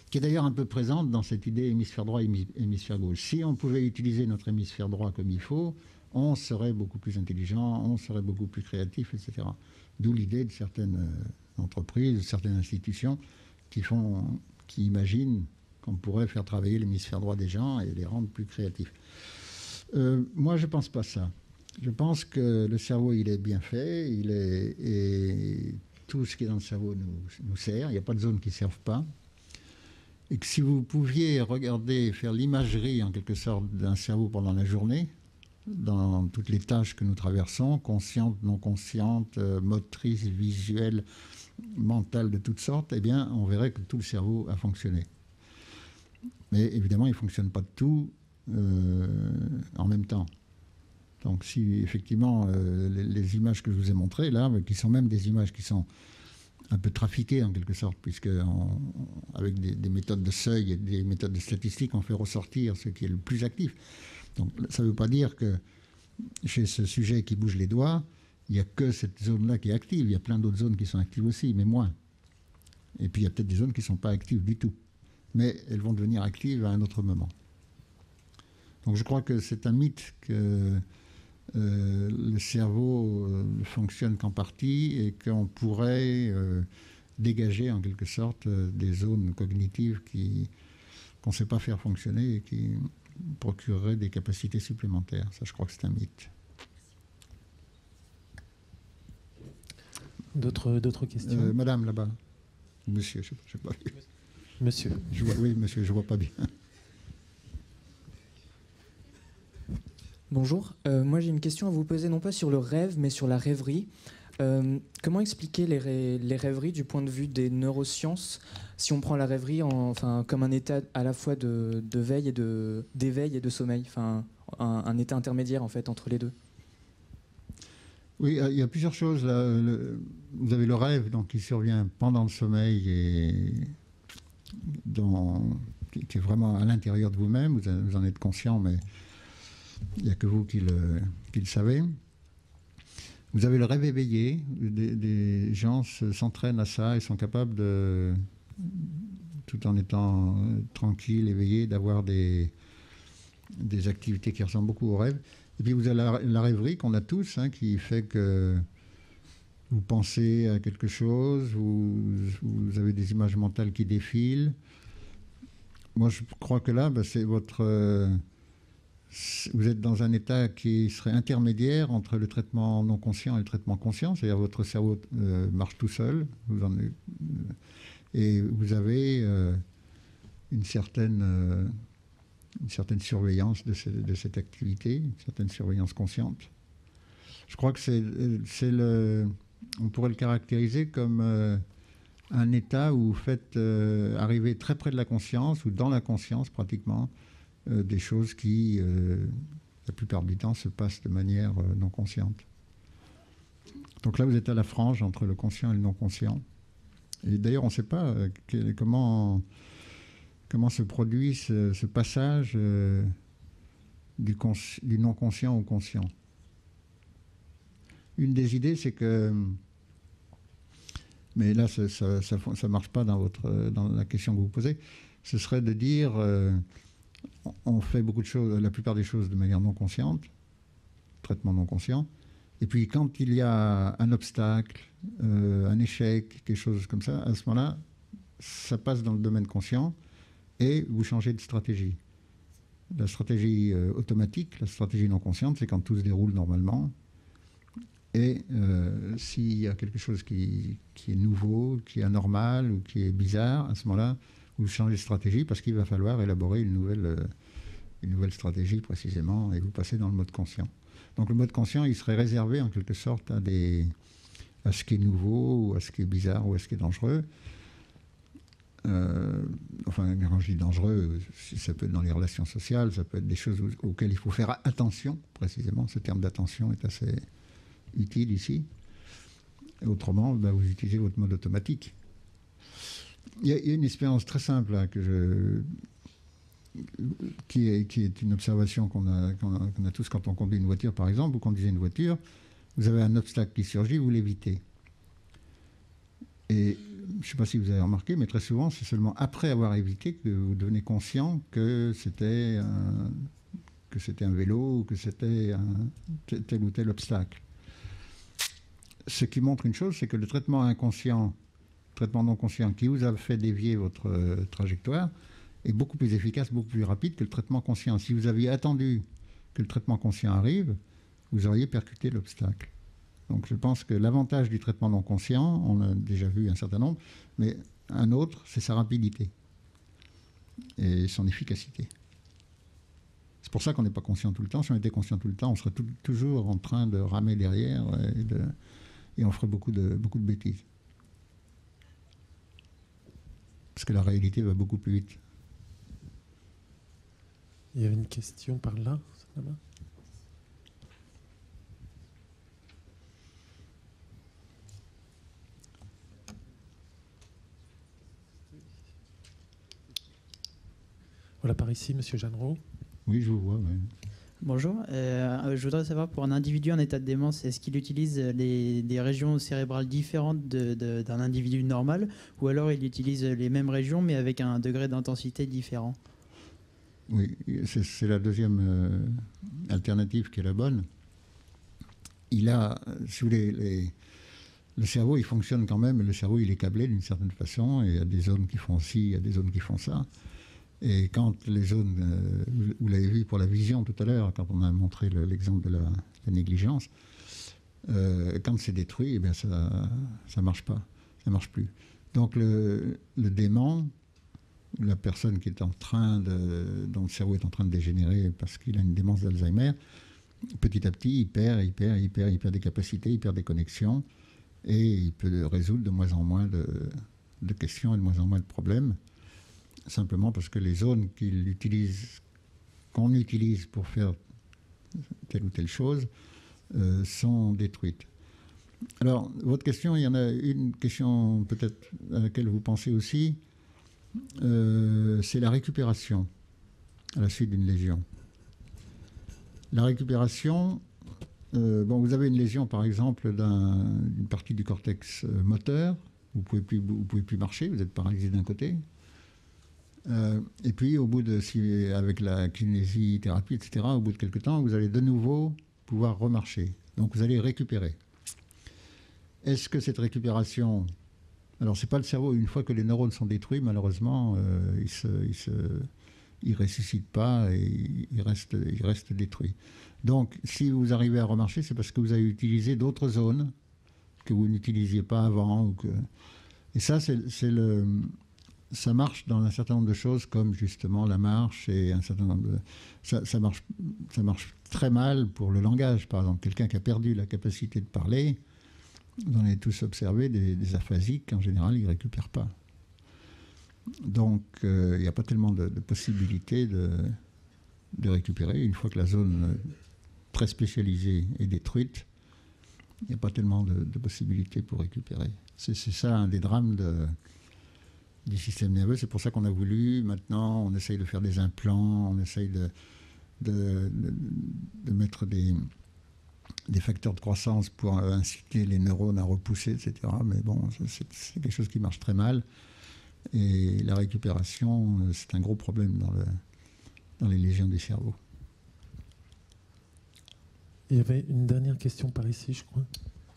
qui est d'ailleurs un peu présente dans cette idée hémisphère droit, hémisphère gauche. Si on pouvait utiliser notre hémisphère droit comme il faut, on serait beaucoup plus intelligent, on serait beaucoup plus créatif, et cetera. D'où l'idée de certaines entreprises, de certaines institutions qui, font, qui imaginent qu'on pourrait faire travailler l'hémisphère droit des gens et les rendre plus créatifs. Euh, moi, je ne pense pas ça. Je pense que le cerveau, il est bien fait, il est, et tout ce qui est dans le cerveau nous, nous sert. Il n'y a pas de zones qui ne servent pas. Et que si vous pouviez regarder, faire l'imagerie en quelque sorte d'un cerveau pendant la journée, dans toutes les tâches que nous traversons, conscientes, non conscientes, euh, motrices, visuelles, mentales de toutes sortes, eh bien, on verrait que tout le cerveau a fonctionné. Mais évidemment, il ne fonctionne pas de tout euh, en même temps. Donc si effectivement euh, les, les images que je vous ai montrées là, qui sont même des images qui sont un peu trafiquées en quelque sorte, puisque on, avec des, des méthodes de seuil et des méthodes de statistiques, on fait ressortir ce qui est le plus actif. Donc ça ne veut pas dire que chez ce sujet qui bouge les doigts, il n'y a que cette zone-là qui est active. Il y a plein d'autres zones qui sont actives aussi, mais moins. Et puis il y a peut-être des zones qui ne sont pas actives du tout. Mais elles vont devenir actives à un autre moment. Donc je crois que c'est un mythe que euh, le cerveau euh, ne fonctionne qu'en partie et qu'on pourrait euh, dégager en quelque sorte euh, des zones cognitives qui, qu'on ne sait pas faire fonctionner et qui procureraient des capacités supplémentaires. Ça, je crois que c'est un mythe. D'autres, d'autres questions euh, Madame, là-bas. Monsieur, je ne sais pas. Monsieur. Je vois, oui, monsieur, je ne vois pas bien. Bonjour, euh, moi j'ai une question à vous poser, non pas sur le rêve, mais sur la rêverie. Euh, comment expliquer les, rê les rêveries du point de vue des neurosciences, si on prend la rêverie en, enfin, comme un état à la fois de, de veille et de, d'éveil et de sommeil, enfin, un, un état intermédiaire en fait entre les deux? Oui, il y a plusieurs choses. Là. Le, vous avez le rêve donc, qui survient pendant le sommeil et dans, qui, qui est vraiment à l'intérieur de vous-même, vous, vous en êtes conscient, mais il n'y a que vous qui le, qui le savez. Vous avez le rêve éveillé. Des, des gens s'entraînent à ça et sont capables, de, tout en étant tranquilles, éveillés, d'avoir des, des activités qui ressemblent beaucoup au rêve. Et puis vous avez la, la rêverie qu'on a tous, hein, qui fait que vous pensez à quelque chose, vous, vous avez des images mentales qui défilent. Moi, je crois que là, ben, c'est votre... Euh, vous êtes dans un état qui serait intermédiaire entre le traitement non conscient et le traitement conscient, c'est-à-dire votre cerveau euh, marche tout seul, vous en, euh, et vous avez euh, une certaine, euh, une certaine surveillance de, ce, de cette activité, une certaine surveillance consciente. Je crois que c'est, c'est le, on pourrait le caractériser comme euh, un état où vous faites euh, arriver très près de la conscience, ou dans la conscience pratiquement, Euh, des choses qui, euh, la plupart du temps, se passent de manière euh, non consciente. Donc là, vous êtes à la frange entre le conscient et le non conscient. Et d'ailleurs, on ne sait pas euh, que, comment, comment se produit ce, ce passage euh, du, du non conscient au conscient. Une des idées, c'est que, mais là, ça ne marche pas dans, votre, dans la question que vous posez, ce serait de dire... Euh, on fait beaucoup de choses, la plupart des choses de manière non consciente, traitement non conscient. Et puis quand il y a un obstacle, euh, un échec, quelque chose comme ça, à ce moment-là, ça passe dans le domaine conscient et vous changez de stratégie. La stratégie euh, automatique, la stratégie non consciente, c'est quand tout se déroule normalement. Et euh, s'il y a quelque chose qui, qui est nouveau, qui est anormal ou qui est bizarre, à ce moment-là, vous changez de stratégie parce qu'il va falloir élaborer une nouvelle, euh, une nouvelle stratégie précisément et vous passez dans le mode conscient. Donc le mode conscient, il serait réservé en quelque sorte à, des, à ce qui est nouveau ou à ce qui est bizarre ou à ce qui est dangereux. Euh, enfin, quand je dis dangereux, ça peut être dans les relations sociales, ça peut être des choses auxquelles il faut faire attention, précisément. Ce terme d'attention est assez utile ici. Et autrement, ben, vous utilisez votre mode automatique. Il y, a, il y a une expérience très simple là, que je, qui, est, qui est une observation qu'on a, qu'on a, qu'on a tous quand on conduit une voiture, par exemple. Vous conduisez une voiture, vous avez un obstacle qui surgit, vous l'évitez. Et ne sais pas si vous avez remarqué, mais très souvent, c'est seulement après avoir évité que vous devenez conscient que c'était un, que c'était un vélo ou que c'était un, tel ou tel obstacle. Ce qui montre une chose, c'est que le traitement inconscient, le traitement non conscient qui vous a fait dévier votre euh, trajectoire est beaucoup plus efficace, beaucoup plus rapide que le traitement conscient. Si vous aviez attendu que le traitement conscient arrive, vous auriez percuté l'obstacle. Donc je pense que l'avantage du traitement non conscient, on a déjà vu un certain nombre, mais un autre, c'est sa rapidité et son efficacité. C'est pour ça qu'on n'est pas conscient tout le temps. Si on était conscient tout le temps, on serait tout, toujours en train de ramer derrière et, de, et on ferait beaucoup de, beaucoup de bêtises. Parce que la réalité va beaucoup plus vite. Il y avait une question par là, là-bas. Voilà, par ici, Monsieur Jeannereau. Oui, je vous vois. Ouais. Bonjour. Euh, je voudrais savoir, pour un individu en état de démence, est-ce qu'il utilise les, des régions cérébrales différentes de, de, d'un individu normal, ou alors il utilise les mêmes régions, mais avec un degré d'intensité différent? Oui, c'est, c'est la deuxième euh, alternative qui est la bonne. Il a, si vous voulez, les, le cerveau, il fonctionne quand même, le cerveau, il est câblé d'une certaine façon, et il y a des zones qui font ci, il y a des zones qui font ça. Et quand les zones, euh, vous l'avez vu pour la vision tout à l'heure, quand on a montré le, l'exemple de la, la négligence, euh, quand c'est détruit, eh bien ça ça marche pas, ça marche plus. Donc le, le dément, la personne qui est en train de, dont le cerveau est en train de dégénérer parce qu'il a une démence d'Alzheimer, petit à petit, il perd, il perd, il perd, il perd des capacités, il perd des connexions, et il peut résoudre de moins en moins de, de questions et de moins en moins de problèmes. Simplement parce que les zones qu'il utilise, qu'on utilise pour faire telle ou telle chose euh, sont détruites. Alors, votre question, il y en a une question peut-être à laquelle vous pensez aussi, euh, c'est la récupération à la suite d'une lésion. La récupération, euh, bon, vous avez une lésion par exemple d'un, d'une partie du cortex moteur, vous ne pouvez plus, vous pouvez plus marcher, vous êtes paralysé d'un côté. Euh, et puis, au bout de, si, avec la kinésithérapie, et cetera, au bout de quelques temps, vous allez de nouveau pouvoir remarcher. Donc, vous allez récupérer. Est-ce que cette récupération... Alors, ce n'est pas le cerveau. Une fois que les neurones sont détruits, malheureusement, euh, ils ne se, ils se, ils ressuscitent pas et ils restent, ils restent détruits. Donc, si vous arrivez à remarcher, c'est parce que vous avez utilisé d'autres zones que vous n'utilisiez pas avant. Ou que... Et ça, c'est, c'est le... Ça marche dans un certain nombre de choses, comme justement la marche et un certain nombre de... Ça, ça, marche, ça marche très mal pour le langage, par exemple. Quelqu'un qui a perdu la capacité de parler, vous en avez tous observé, des, des aphasiques, en général, ils ne récupèrent pas. Donc, euh, il n'y a pas tellement de, de possibilités de, de récupérer. Une fois que la zone très spécialisée est détruite, il n'y a pas tellement de, de possibilités pour récupérer. C'est, c'est ça un des drames de... du système nerveux. C'est pour ça qu'on a voulu, maintenant, on essaye de faire des implants, on essaye de, de, de, de mettre des, des facteurs de croissance pour inciter les neurones à repousser, et cetera. Mais bon, c'est, c'est quelque chose qui marche très mal. Et la récupération, c'est un gros problème dans, le, dans les lésions du cerveau. Il y avait une dernière question par ici, je crois.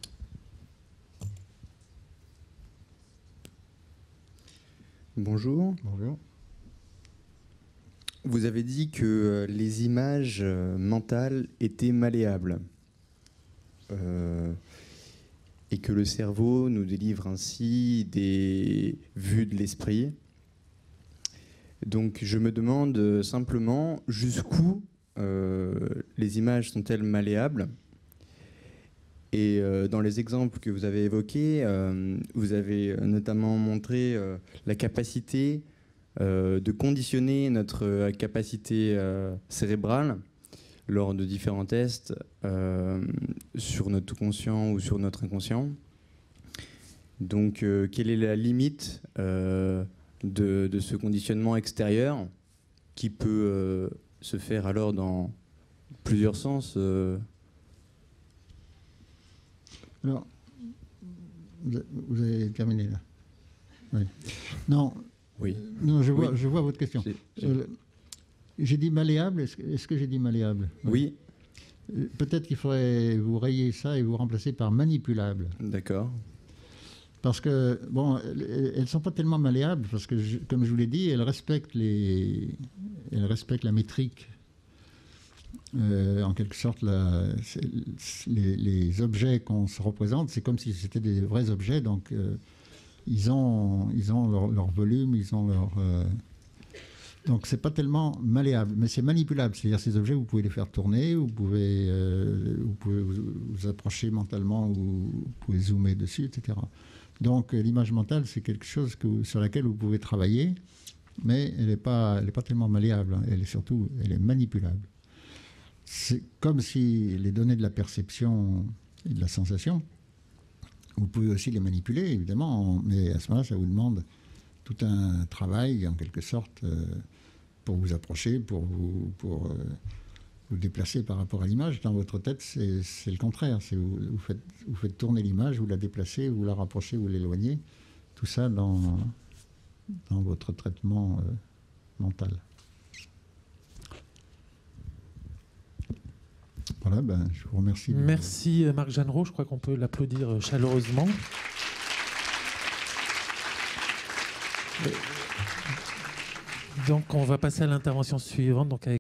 Bonjour. Bonjour. Vous avez dit que les images mentales étaient malléables euh, et que le cerveau nous délivre ainsi des vues de l'esprit. Donc je me demande simplement jusqu'où euh, les images sont-elles malléables ? Et euh, dans les exemples que vous avez évoqués, euh, vous avez notamment montré euh, la capacité euh, de conditionner notre euh, capacité euh, cérébrale lors de différents tests euh, sur notre conscient ou sur notre inconscient. Donc, euh, quelle est la limite euh, de, de ce conditionnement extérieur qui peut euh, se faire alors dans plusieurs sens euh, Alors, vous avez terminé là. Oui. Non, oui. non je, vois, oui. je vois votre question. J'ai, j'ai... Euh, j'ai dit malléable, est-ce, est-ce que j'ai dit malléable? Oui. Euh, peut-être qu'il faudrait vous rayer ça et vous remplacer par manipulable. D'accord. Parce que, bon, elles ne sont pas tellement malléables, parce que, je, comme je vous l'ai dit, elles respectent, les, elles respectent la métrique. Euh, en quelque sorte, la, les, les objets qu'on se représente, c'est comme si c'était des vrais objets, donc euh, ils ont, ils ont leur, leur volume, ils ont leur... Euh, donc c'est pas tellement malléable, mais c'est manipulable, c'est-à-dire ces objets, vous pouvez les faire tourner, vous pouvez, euh, vous, pouvez vous, vous approcher mentalement, ou vous pouvez zoomer dessus, et cetera. Donc l'image mentale, c'est quelque chose que, sur laquelle vous pouvez travailler, mais elle n'est pas, elle est pas tellement malléable, hein. Elle est surtout, elle est manipulable. C'est comme si les données de la perception et de la sensation, vous pouvez aussi les manipuler, évidemment, mais à ce moment-là, ça vous demande tout un travail, en quelque sorte, euh, pour vous approcher, pour vous, pour, euh, vous déplacer par rapport à l'image. Dans votre tête, c'est, c'est le contraire. C'est vous, vous, faites, vous faites tourner l'image, vous la déplacez, vous la rapprochez, vous l'éloignez. Tout ça dans, dans votre traitement euh, mental. Voilà, ben, je vous remercie. Merci Marc Jeanneraud, je crois qu'on peut l'applaudir chaleureusement. Donc on va passer à l'intervention suivante, donc avec